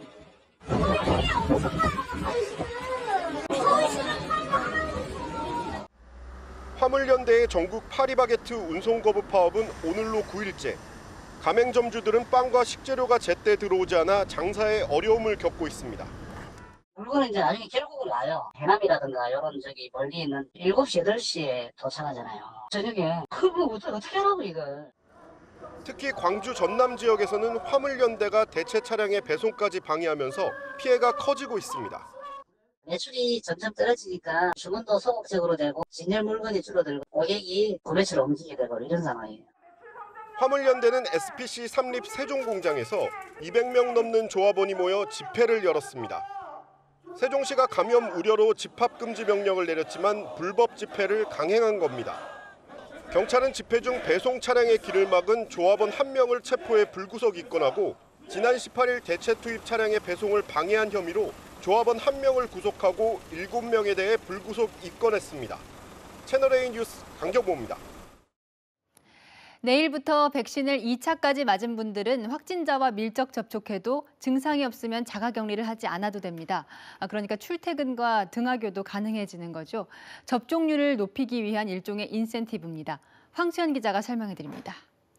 화물연대의 전국 파리바게트 운송 거부 파업은 오늘로 구 일째. 가맹점주들은 빵과 식재료가 제때 들어오지 않아 장사에 어려움을 겪고 있습니다. 물건은 이제 나중에 결국은 와요. 해남이라든가 이런 저기 멀리 있는 일곱 시, 여덟 시에 도착하잖아요. 저녁에 그거 어떻게 하라고 이걸. 특히 광주 전남 지역에서는 화물연대가 대체 차량의 배송까지 방해하면서 피해가 커지고 있습니다. 매출이 점점 떨어지니까 주문도 소극적으로 되고 진열 물건이 줄어들고 고객이 구매처를 옮기게 되고 이런 상황이에요. 화물연대는 에스피씨 삼립 세종공장에서 이백 명 넘는 조합원이 모여 집회를 열었습니다. 세종시가 감염 우려로 집합금지 명령을 내렸지만 불법 집회를 강행한 겁니다. 경찰은 집회 중 배송 차량의 길을 막은 조합원 한 명을 체포해 불구속 입건하고 지난 십팔 일 대체 투입 차량의 배송을 방해한 혐의로 조합원 한 명을 구속하고 일곱 명에 대해 불구속 입건했습니다. 채널A 뉴스 강경모입니다. 내일부터 백신을 이 차까지 맞은 분들은 확진자와 밀접 접촉해도 증상이 없으면 자가격리를 하지 않아도 됩니다. 그러니까 출퇴근과 등하교도 가능해지는 거죠. 접종률을 높이기 위한 일종의 인센티브입니다. 황수연 기자가 설명해 드립니다.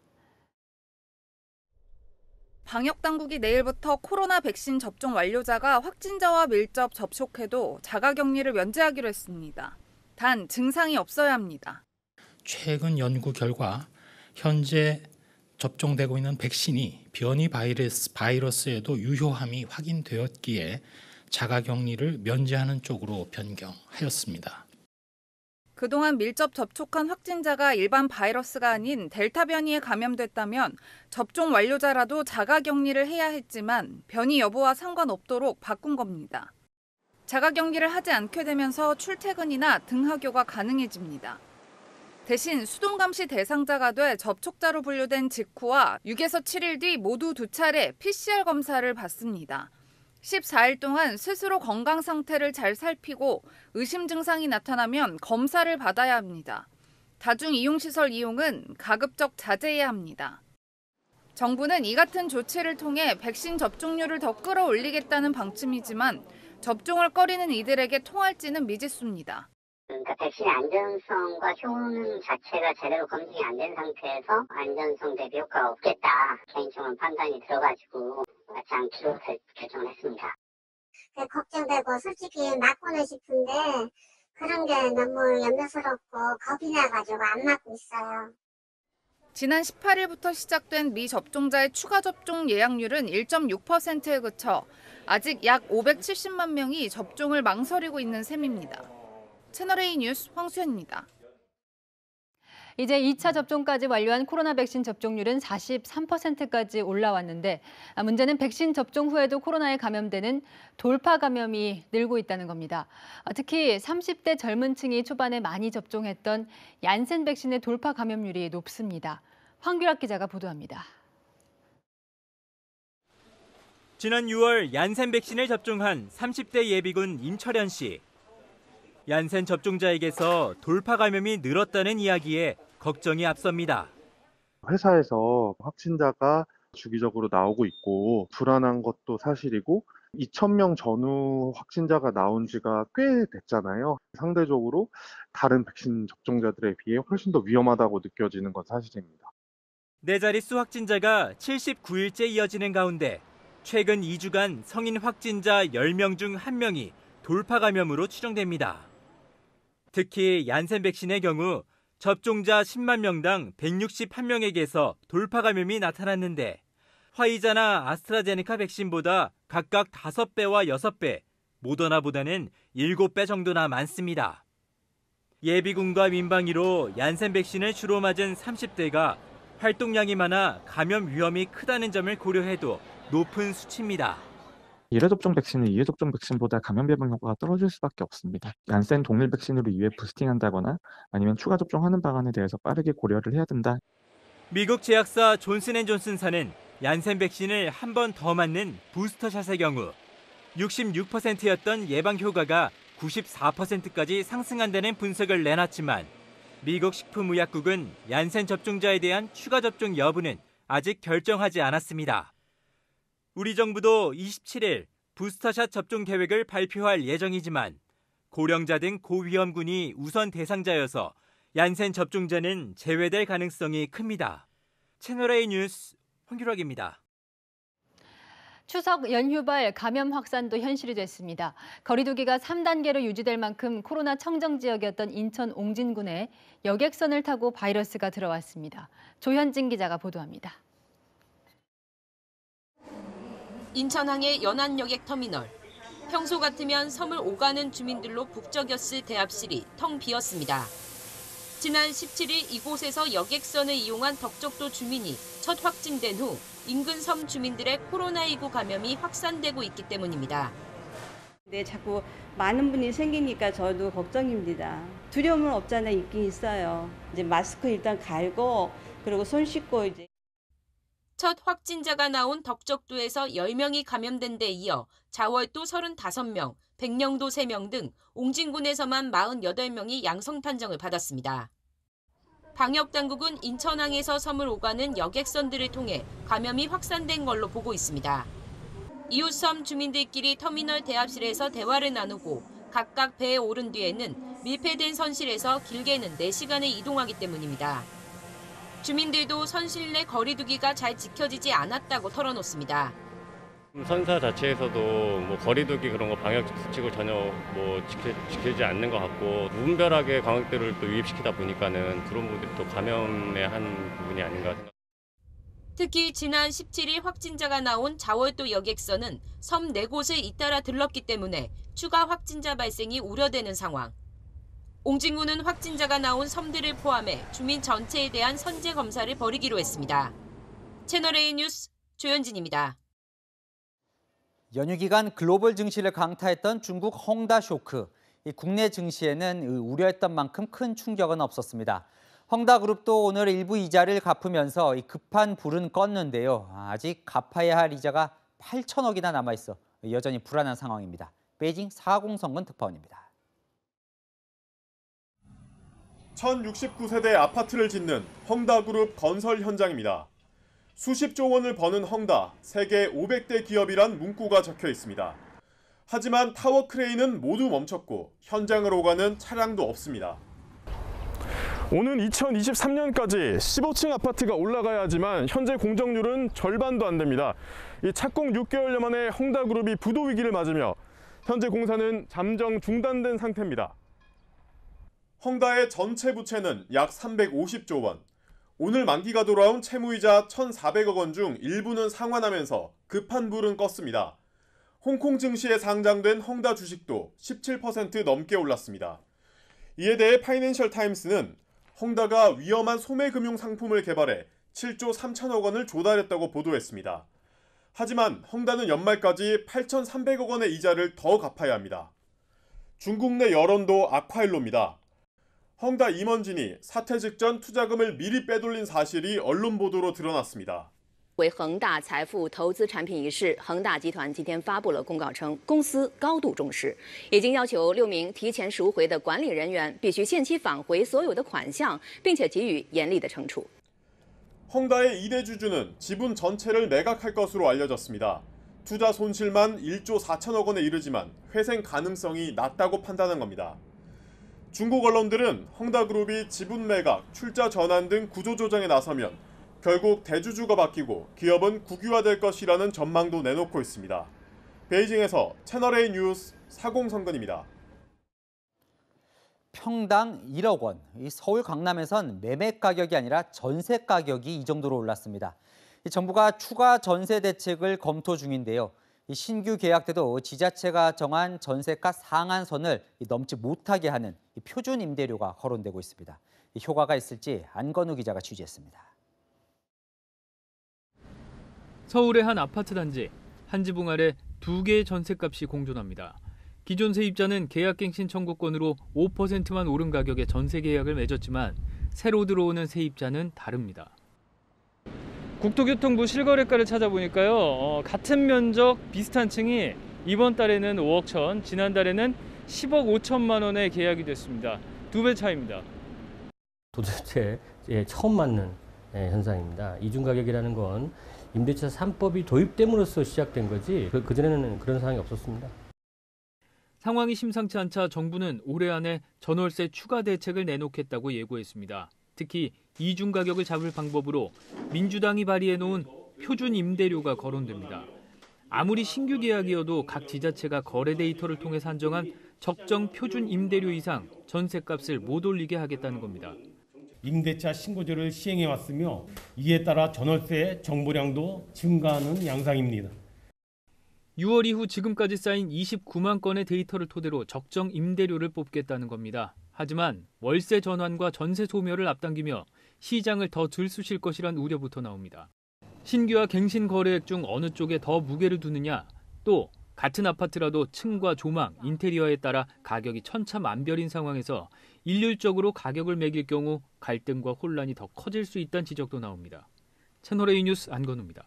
방역당국이 내일부터 코로나 백신 접종 완료자가 확진자와 밀접 접촉해도 자가격리를 면제하기로 했습니다. 단 증상이 없어야 합니다. 최근 연구 결과 현재 접종되고 있는 백신이 변이 바이러스, 바이러스에도 유효함이 확인되었기에 자가격리를 면제하는 쪽으로 변경하였습니다. 그동안 밀접 접촉한 확진자가 일반 바이러스가 아닌 델타 변이에 감염됐다면 접종 완료자라도 자가격리를 해야 했지만 변이 여부와 상관없도록 바꾼 겁니다. 자가격리를 하지 않게 되면서 출퇴근이나 등하교가 가능해집니다. 대신 수동감시 대상자가 돼 접촉자로 분류된 직후와 육에서 칠 일 뒤 모두 두 차례 피씨알 검사를 받습니다. 십사 일 동안 스스로 건강 상태를 잘 살피고 의심 증상이 나타나면 검사를 받아야 합니다. 다중이용시설 이용은 가급적 자제해야 합니다. 정부는 이 같은 조치를 통해 백신 접종률을 더 끌어올리겠다는 방침이지만 접종을 꺼리는 이들에게 통할지는 미지수입니다. 그러니까 백신의 안전성과 효능 자체가 제대로 검증이 안 된 상태에서 안전성 대비 효과가 없겠다. 개인적인 판단이 들어가지고 맞지 않기로 결정을 했습니다. 걱정되고 솔직히 맞고는 싶은데 그런 게 너무 염려스럽고 겁이 나가지고 안 맞고 있어요. 지난 십팔 일부터 시작된 미접종자의 추가 접종 예약률은 일 점 육 퍼센트에 그쳐 아직 약 오백칠십만 명이 접종을 망설이고 있는 셈입니다. 채널A 뉴스 황수연입니다. 이제 이 차 접종까지 완료한 코로나 백신 접종률은 사십삼 퍼센트까지 올라왔는데 문제는 백신 접종 후에도 코로나에 감염되는 돌파 감염이 늘고 있다는 겁니다. 특히 삼십 대 젊은 층이 초반에 많이 접종했던 얀센 백신의 돌파 감염률이 높습니다. 황규락 기자가 보도합니다. 지난 유월 얀센 백신을 접종한 삼십 대 예비군 임철현 씨. 얀센 접종자에게서 돌파 감염이 늘었다는 이야기에 걱정이 앞섭니다. 회사에서 확진자가 주기적으로 나오고 있고 불안한 것도 사실이고 이천 명 전후 확진자가 나온 지가 꽤 됐잖아요. 상대적으로 다른 백신 접종자들에 비해 훨씬 더 위험하다고 느껴지는 건 사실입니다. 네 자릿수 확진자가 칠십구 일째 이어지는 가운데 최근 이 주간 성인 확진자 열 명 중 한 명이 돌파 감염으로 추정됩니다. 특히 얀센 백신의 경우 접종자 십만 명당 백육십일 명에게서 돌파 감염이 나타났는데 화이자나 아스트라제네카 백신보다 각각 다섯 배와 여섯 배, 모더나보다는 일곱 배 정도나 많습니다. 예비군과 민방위로 얀센 백신을 주로 맞은 삼십 대가 활동량이 많아 감염 위험이 크다는 점을 고려해도 높은 수치입니다. 일 회 접종 백신은 이 회 접종 백신보다 감염 예방 효과가 떨어질 수밖에 없습니다. 얀센 동일 백신으로 이 회 부스팅한다거나 아니면 추가 접종하는 방안에 대해서 빠르게 고려를 해야 된다. 미국 제약사 존슨앤존슨사는 얀센 백신을 한 번 더 맞는 부스터샷의 경우 육십육 퍼센트였던 예방 효과가 구십사 퍼센트까지 상승한다는 분석을 내놨지만 미국 식품의약국은 얀센 접종자에 대한 추가 접종 여부는 아직 결정하지 않았습니다. 우리 정부도 이십칠 일 부스터샷 접종 계획을 발표할 예정이지만 고령자 등 고위험군이 우선 대상자여서 얀센 접종자는 제외될 가능성이 큽니다. 채널A 뉴스 황규락입니다. 추석 연휴발 감염 확산도 현실이 됐습니다. 거리두기가 삼 단계로 유지될 만큼 코로나 청정 지역이었던 인천 옹진군에 여객선을 타고 바이러스가 들어왔습니다. 조현진 기자가 보도합니다. 인천항의 연안여객터미널. 평소 같으면 섬을 오가는 주민들로 북적였을 대합실이 텅 비었습니다. 지난 십칠 일 이곳에서 여객선을 이용한 덕적도 주민이 첫 확진된 후 인근 섬 주민들의 코로나십구 감염이 확산되고 있기 때문입니다. 네, 자꾸 많은 분이 생기니까 저도 걱정입니다. 두려움은 없잖아요. 있긴 있어요. 이제 마스크 일단 갈고 그리고 손 씻고 이제. 첫 확진자가 나온 덕적도에서 열 명이 감염된 데 이어 자월도 서른다섯 명, 백령도 세 명 등 옹진군에서만 사십팔 명이 양성 판정을 받았습니다. 방역당국은 인천항에서 섬을 오가는 여객선들을 통해 감염이 확산된 걸로 보고 있습니다. 이웃섬 주민들끼리 터미널 대합실에서 대화를 나누고 각각 배에 오른 뒤에는 밀폐된 선실에서 길게는 네 시간을 이동하기 때문입니다. 주민들도 선실 내 거리두기가 잘 지켜지지 않았다고 털어놓습니다. 선사 자체에서도 뭐 거리두기 그런 거 방역 수칙을 전혀 뭐 지켜, 지키지 않는 것 같고 무분별하게 관광객들을 또 유입시키다 보니까는 그런 부분들이 또 감염의 한 부분이 아닌가 생각. 특히 지난 십칠 일 확진자가 나온 자월도 여객선은 섬 네 곳을 잇따라 들렀기 때문에 추가 확진자 발생이 우려되는 상황. 옹진군은 확진자가 나온 섬들을 포함해 주민 전체에 대한 선제 검사를 벌이기로 했습니다. 채널A 뉴스 조현진입니다. 연휴 기간 글로벌 증시를 강타했던 중국 헝다 쇼크. 이 국내 증시에는 우려했던 만큼 큰 충격은 없었습니다. 헝다그룹도 오늘 일부 이자를 갚으면서 이 급한 불은 껐는데요. 아직 갚아야 할 이자가 팔천억이나 남아있어 여전히 불안한 상황입니다. 베이징 사공성근 특파원입니다. 천육십구 세대 아파트를 짓는 헝다그룹 건설 현장입니다. 수십조 원을 버는 헝다, 세계 오백 대 기업이란 문구가 적혀 있습니다. 하지만 타워 크레인은 모두 멈췄고 현장을 오가는 차량도 없습니다. 오는 이천이십삼 년까지 십오 층 아파트가 올라가야 하지만 현재 공정률은 절반도 안 됩니다. 이 착공 육 개월여 만에 헝다그룹이 부도 위기를 맞으며 현재 공사는 잠정 중단된 상태입니다. 헝다의 전체 부채는 약 삼백오십조 원. 오늘 만기가 돌아온 채무이자 천사백억 원 중 일부는 상환하면서 급한 불은 껐습니다. 홍콩 증시에 상장된 헝다 주식도 십칠 퍼센트 넘게 올랐습니다. 이에 대해 파이낸셜 타임스는 헝다가 위험한 소매금융 상품을 개발해 칠조 삼천억 원을 조달했다고 보도했습니다. 하지만 헝다는 연말까지 팔천삼백억 원의 이자를 더 갚아야 합니다. 중국 내 여론도 악화일로입니다. 헝다 임원진이 사퇴 직전 투자금을 미리 빼돌린 사실이 언론 보도로 드러났습니다. 为恒大财富投资产品一事，恒大集团今天发布了公告称，公司高度重视，已经要求六名提前赎回的管理人员必须限期返回所有的款项，并且给予严厉的惩处。 헝다의 이 대 주주는 지분 전체를 매각할 것으로 알려졌습니다. 투자 손실만 일조 사천억 원에 이르지만 회생 가능성이 낮다고 판단한 겁니다. 중국 언론들은 헝다그룹이 지분 매각, 출자 전환 등 구조조정에 나서면 결국 대주주가 바뀌고 기업은 국유화될 것이라는 전망도 내놓고 있습니다. 베이징에서 채널A 뉴스 사공성근입니다. 평당 일억 원. 이 서울 강남에선 매매 가격이 아니라 전세 가격이 이 정도로 올랐습니다. 이 정부가 추가 전세 대책을 검토 중인데요. 이 신규 계약 때도 지자체가 정한 전세가 상한선을 넘지 못하게 하는 이 표준 임대료가 거론되고 있습니다. 이 효과가 있을지 안건우 기자가 취재했습니다. 서울의 한 아파트 단지, 한 지붕 아래 두 개의 전셋값이 공존합니다. 기존 세입자는 계약갱신 청구권으로 오 퍼센트만 오른 가격에 전세 계약을 맺었지만 새로 들어오는 세입자는 다릅니다. 국토교통부 실거래가를 찾아보니까요, 어, 같은 면적 비슷한 층이 이번 달에는 오억 천, 지난달에는 십억 오천만 원에 계약이 됐습니다. 두 배 차이입니다. 도대체 처음 맞는 현상입니다. 이중가격이라는 건 임대차 삼 법이 도입됨으로써 시작된 거지 그, 그전에는 그런 상황이 없었습니다. 상황이 심상치 않자 정부는 올해 안에 전월세 추가 대책을 내놓겠다고 예고했습니다. 특히 이중 가격을 잡을 방법으로 민주당이 발의해놓은 표준 임대료가 거론됩니다. 아무리 신규 계약이어도 각 지자체가 거래 데이터를 통해 산정한 적정 표준 임대료 이상 전세값을 못 올리게 하겠다는 겁니다. 임대차 신고제를 시행해왔으며 이에 따라 전월세 정보량도 증가하는 양상입니다. 유월 이후 지금까지 쌓인 이십구만 건의 데이터를 토대로 적정 임대료를 뽑겠다는 겁니다. 하지만 월세 전환과 전세 소멸을 앞당기며 시장을 더 들쑤실 것이란 우려부터 나옵니다. 신규와 갱신 거래액 중 어느 쪽에 더 무게를 두느냐, 또 같은 아파트라도 층과 조망, 인테리어에 따라 가격이 천차만별인 상황에서 일률적으로 가격을 매길 경우 갈등과 혼란이 더 커질 수 있다는 지적도 나옵니다. 채널A 뉴스 안건우입니다.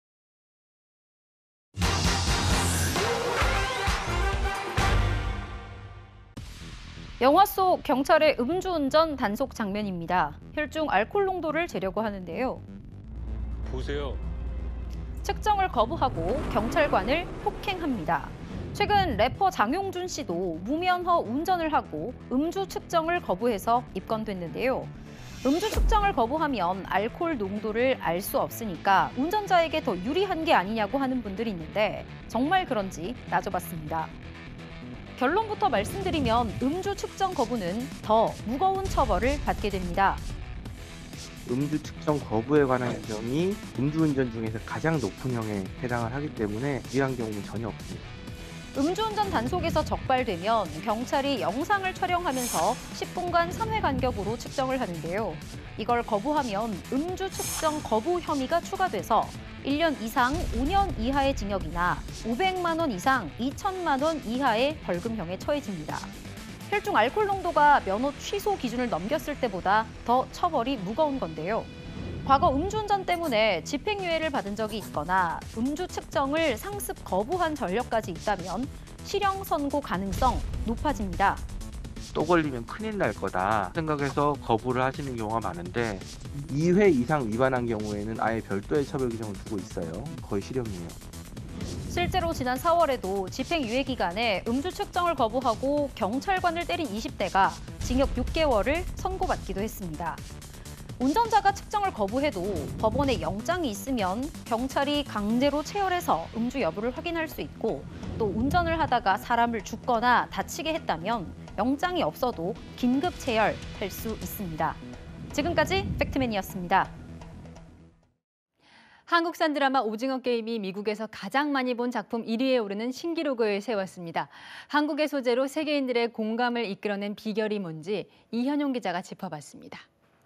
영화 속 경찰의 음주운전 단속 장면입니다. 혈중 알코올 농도를 재려고 하는데요. 보세요. 측정을 거부하고 경찰관을 폭행합니다. 최근 래퍼 장용준 씨도 무면허 운전을 하고 음주 측정을 거부해서 입건됐는데요. 음주 측정을 거부하면 알코올 농도를 알 수 없으니까 운전자에게 더 유리한 게 아니냐고 하는 분들이 있는데 정말 그런지 따져봤습니다. 결론부터 말씀드리면 음주 측정 거부는 더 무거운 처벌을 받게 됩니다. 음주 측정 거부에 관한 규정이 음주운전 중에서 가장 높은 형에 해당을 하기 때문에 유의한 경우는 전혀 없습니다. 음주운전 단속에서 적발되면 경찰이 영상을 촬영하면서 십 분간 삼 회 간격으로 측정을 하는데요. 이걸 거부하면 음주 측정 거부 혐의가 추가돼서 일 년 이상 오 년 이하의 징역이나 오백만 원 이상 이천만 원 이하의 벌금형에 처해집니다. 혈중 알코올 농도가 면허 취소 기준을 넘겼을 때보다 더 처벌이 무거운 건데요. 과거 음주운전 때문에 집행유예를 받은 적이 있거나 음주 측정을 상습 거부한 전력까지 있다면 실형 선고 가능성 높아집니다. 또 걸리면 큰일 날 거다 생각해서 거부를 하시는 경우가 많은데 이 회 이상 위반한 경우에는 아예 별도의 처벌 규정을 두고 있어요. 거의 실형이에요. 실제로 지난 사월에도 집행유예 기간에 음주 측정을 거부하고 경찰관을 때린 이십 대가 징역 육 개월을 선고받기도 했습니다. 운전자가 측정을 거부해도 법원에 영장이 있으면 경찰이 강제로 체열해서 음주 여부를 확인할 수 있고 또 운전을 하다가 사람을 죽거나 다치게 했다면 영장이 없어도 긴급 체열할 수 있습니다. 지금까지 팩트맨이었습니다. 한국산 드라마 오징어 게임이 미국에서 가장 많이 본 작품 일 위에 오르는 신기록을 세웠습니다. 한국의 소재로 세계인들의 공감을 이끌어낸 비결이 뭔지 이현용 기자가 짚어봤습니다.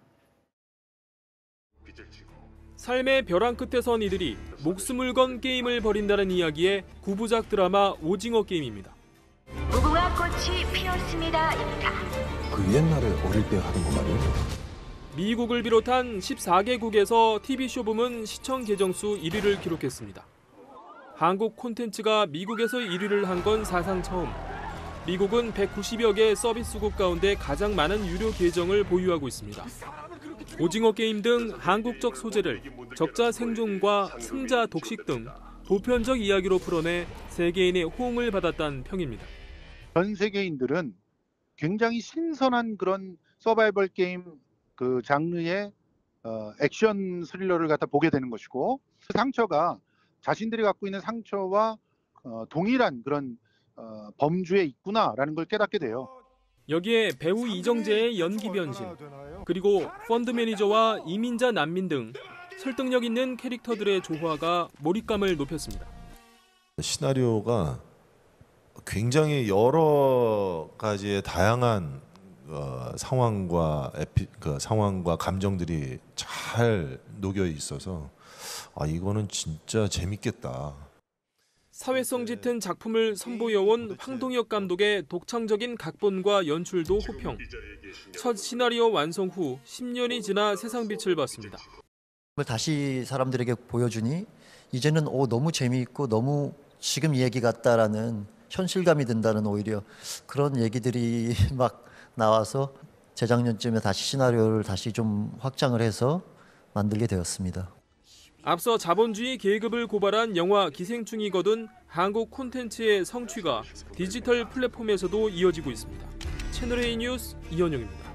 삶의 벼랑 끝에 선 이들이 목숨을 건 게임을 벌인다는 이야기의 구부작 드라마 오징어 게임입니다. 무궁화 꽃이 피었습니다입니다. 그 옛날에 어릴 때 하던 거 말이에요? 미국을 비롯한 십사 개국에서 티비쇼 부문 시청 계정수 일 위를 기록했습니다. 한국 콘텐츠가 미국에서 일 위를 한 건 사상 처음. 미국은 백구십여 개 서비스국 가운데 가장 많은 유료 계정을 보유하고 있습니다. 오징어 게임 등 한국적 소재를 적자 생존과 승자 독식 등 보편적 이야기로 풀어내 세계인의 호응을 받았다는 평입니다. 전 세계인들은 굉장히 신선한 그런 서바이벌 게임 그 장르의 어, 액션 스릴러를 갖다 보게 되는 것이고 그 상처가 자신들이 갖고 있는 상처와 어, 동일한 그런 어, 범주에 있구나라는 걸 깨닫게 돼요. 여기에 배우 이정재의 연기 변신, 그리고 펀드 매니저와 이민자 난민 등 설득력 있는 캐릭터들의 조화가 몰입감을 높였습니다. 시나리오가 굉장히 여러 가지의 다양한 어, 상황과 에피, 그 상황과 감정들이 잘 녹여 있어서 아 이거는 진짜 재밌겠다. 사회성 짙은 작품을 선보여온 황동혁 감독의 독창적인 각본과 연출도 호평. 첫 시나리오 완성 후 십 년이 지나 세상빛을 봤습니다. 다시 사람들에게 보여주니 이제는 오, 너무 재미있고 너무 지금 얘기 같다라는 현실감이 든다는 오히려 그런 얘기들이 막 나와서 재작년쯤에 다시 시나리오를 다시 좀 확장을 해서 만들게 되었습니다. 앞서 자본주의 계급을 고발한 영화 기생충이 거둔 한국 콘텐츠의 성취가 디지털 플랫폼에서도 이어지고 있습니다. 채널A 뉴스 이현용입니다.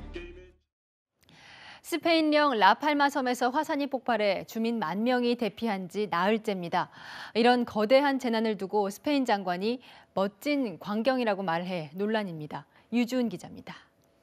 스페인령 라팔마 섬에서 화산이 폭발해 주민 만 명이 대피한 지 나흘째입니다. 이런 거대한 재난을 두고 스페인 장관이 멋진 광경이라고 말해 논란입니다. 유주은 기자입니다.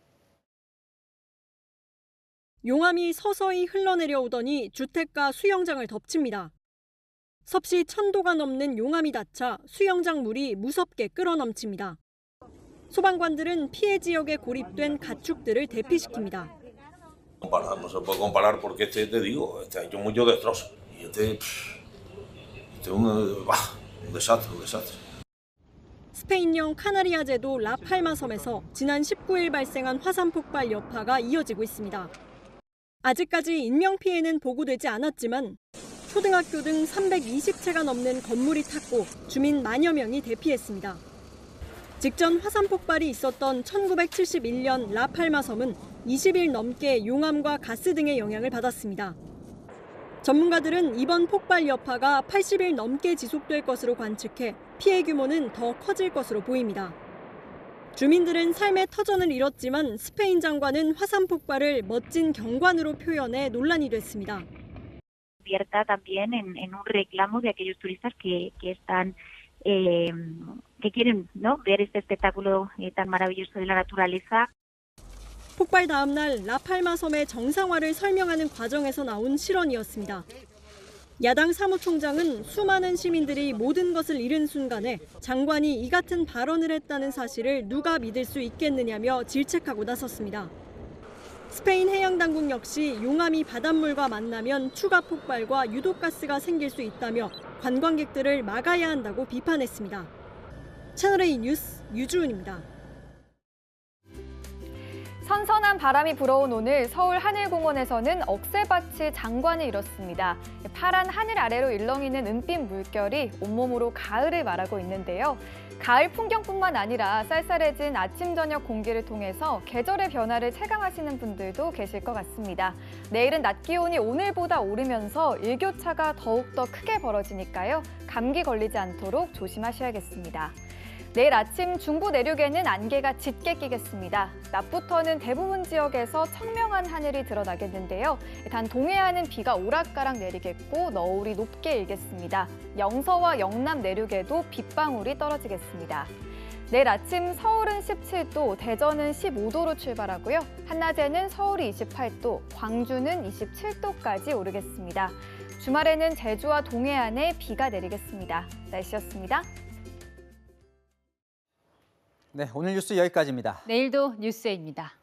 용암이 서서히 흘러내려오더니 주택가 수영장을 덮칩니다. 섭씨 천 도가 넘는 용암이 닫자 수영장 물이 무섭게 끌어넘칩니다. 소방관들은 피해 지역에 고립된 가축들을 대피시킵니다. No se puede comparar porque este te digo, este ha hecho mucho destrozo y este, este un, un desastre, un desastre. 스페인령 카나리아 제도 라팔마 섬에서 지난 십구 일 발생한 화산 폭발 여파가 이어지고 있습니다. 아직까지 인명피해는 보고되지 않았지만 초등학교 등 삼백이십 채가 넘는 건물이 탔고 주민 만여 명이 대피했습니다. 직전 화산 폭발이 있었던 천구백칠십일 년 라팔마 섬은 이십 일 넘게 용암과 가스 등의 영향을 받았습니다. 전문가들은 이번 폭발 여파가 팔십 일 넘게 지속될 것으로 관측해 피해 규모는 더 커질 것으로 보입니다. 주민들은 삶의 터전을 잃었지만 스페인 장관은 화산 폭발을 멋진 경관으로 표현해 논란이 됐습니다. Convierta también en, en un reclamo de aquellos turistas que, que están eh, que quieren, ¿no? ver este espectáculo eh, tan maravilloso de la naturaleza. 폭발 다음 날 라팔마 섬의 정상화를 설명하는 과정에서 나온 실언이었습니다. 야당 사무총장은 수많은 시민들이 모든 것을 잃은 순간에 장관이 이 같은 발언을 했다는 사실을 누가 믿을 수 있겠느냐며 질책하고 나섰습니다. 스페인 해양당국 역시 용암이 바닷물과 만나면 추가 폭발과 유독가스가 생길 수 있다며 관광객들을 막아야 한다고 비판했습니다. 채널A 뉴스 유주은입니다. 선선한 바람이 불어온 오늘 서울 하늘공원에서는 억새밭이 장관을 이뤘습니다. 파란 하늘 아래로 일렁이는 은빛 물결이 온몸으로 가을을 말하고 있는데요. 가을 풍경뿐만 아니라 쌀쌀해진 아침 저녁 공기를 통해서 계절의 변화를 체감하시는 분들도 계실 것 같습니다. 내일은 낮 기온이 오늘보다 오르면서 일교차가 더욱더 크게 벌어지니까요. 감기 걸리지 않도록 조심하셔야겠습니다. 내일 아침 중부 내륙에는 안개가 짙게 끼겠습니다. 낮부터는 대부분 지역에서 청명한 하늘이 드러나겠는데요. 단 동해안은 비가 오락가락 내리겠고 너울이 높게 일겠습니다. 영서와 영남 내륙에도 빗방울이 떨어지겠습니다. 내일 아침 서울은 십칠 도, 대전은 십오 도로 출발하고요. 한낮에는 서울이 이십팔 도, 광주는 이십칠 도까지 오르겠습니다. 주말에는 제주와 동해안에 비가 내리겠습니다. 날씨였습니다. 네, 오늘 뉴스 여기까지입니다. 내일도 뉴스에입니다.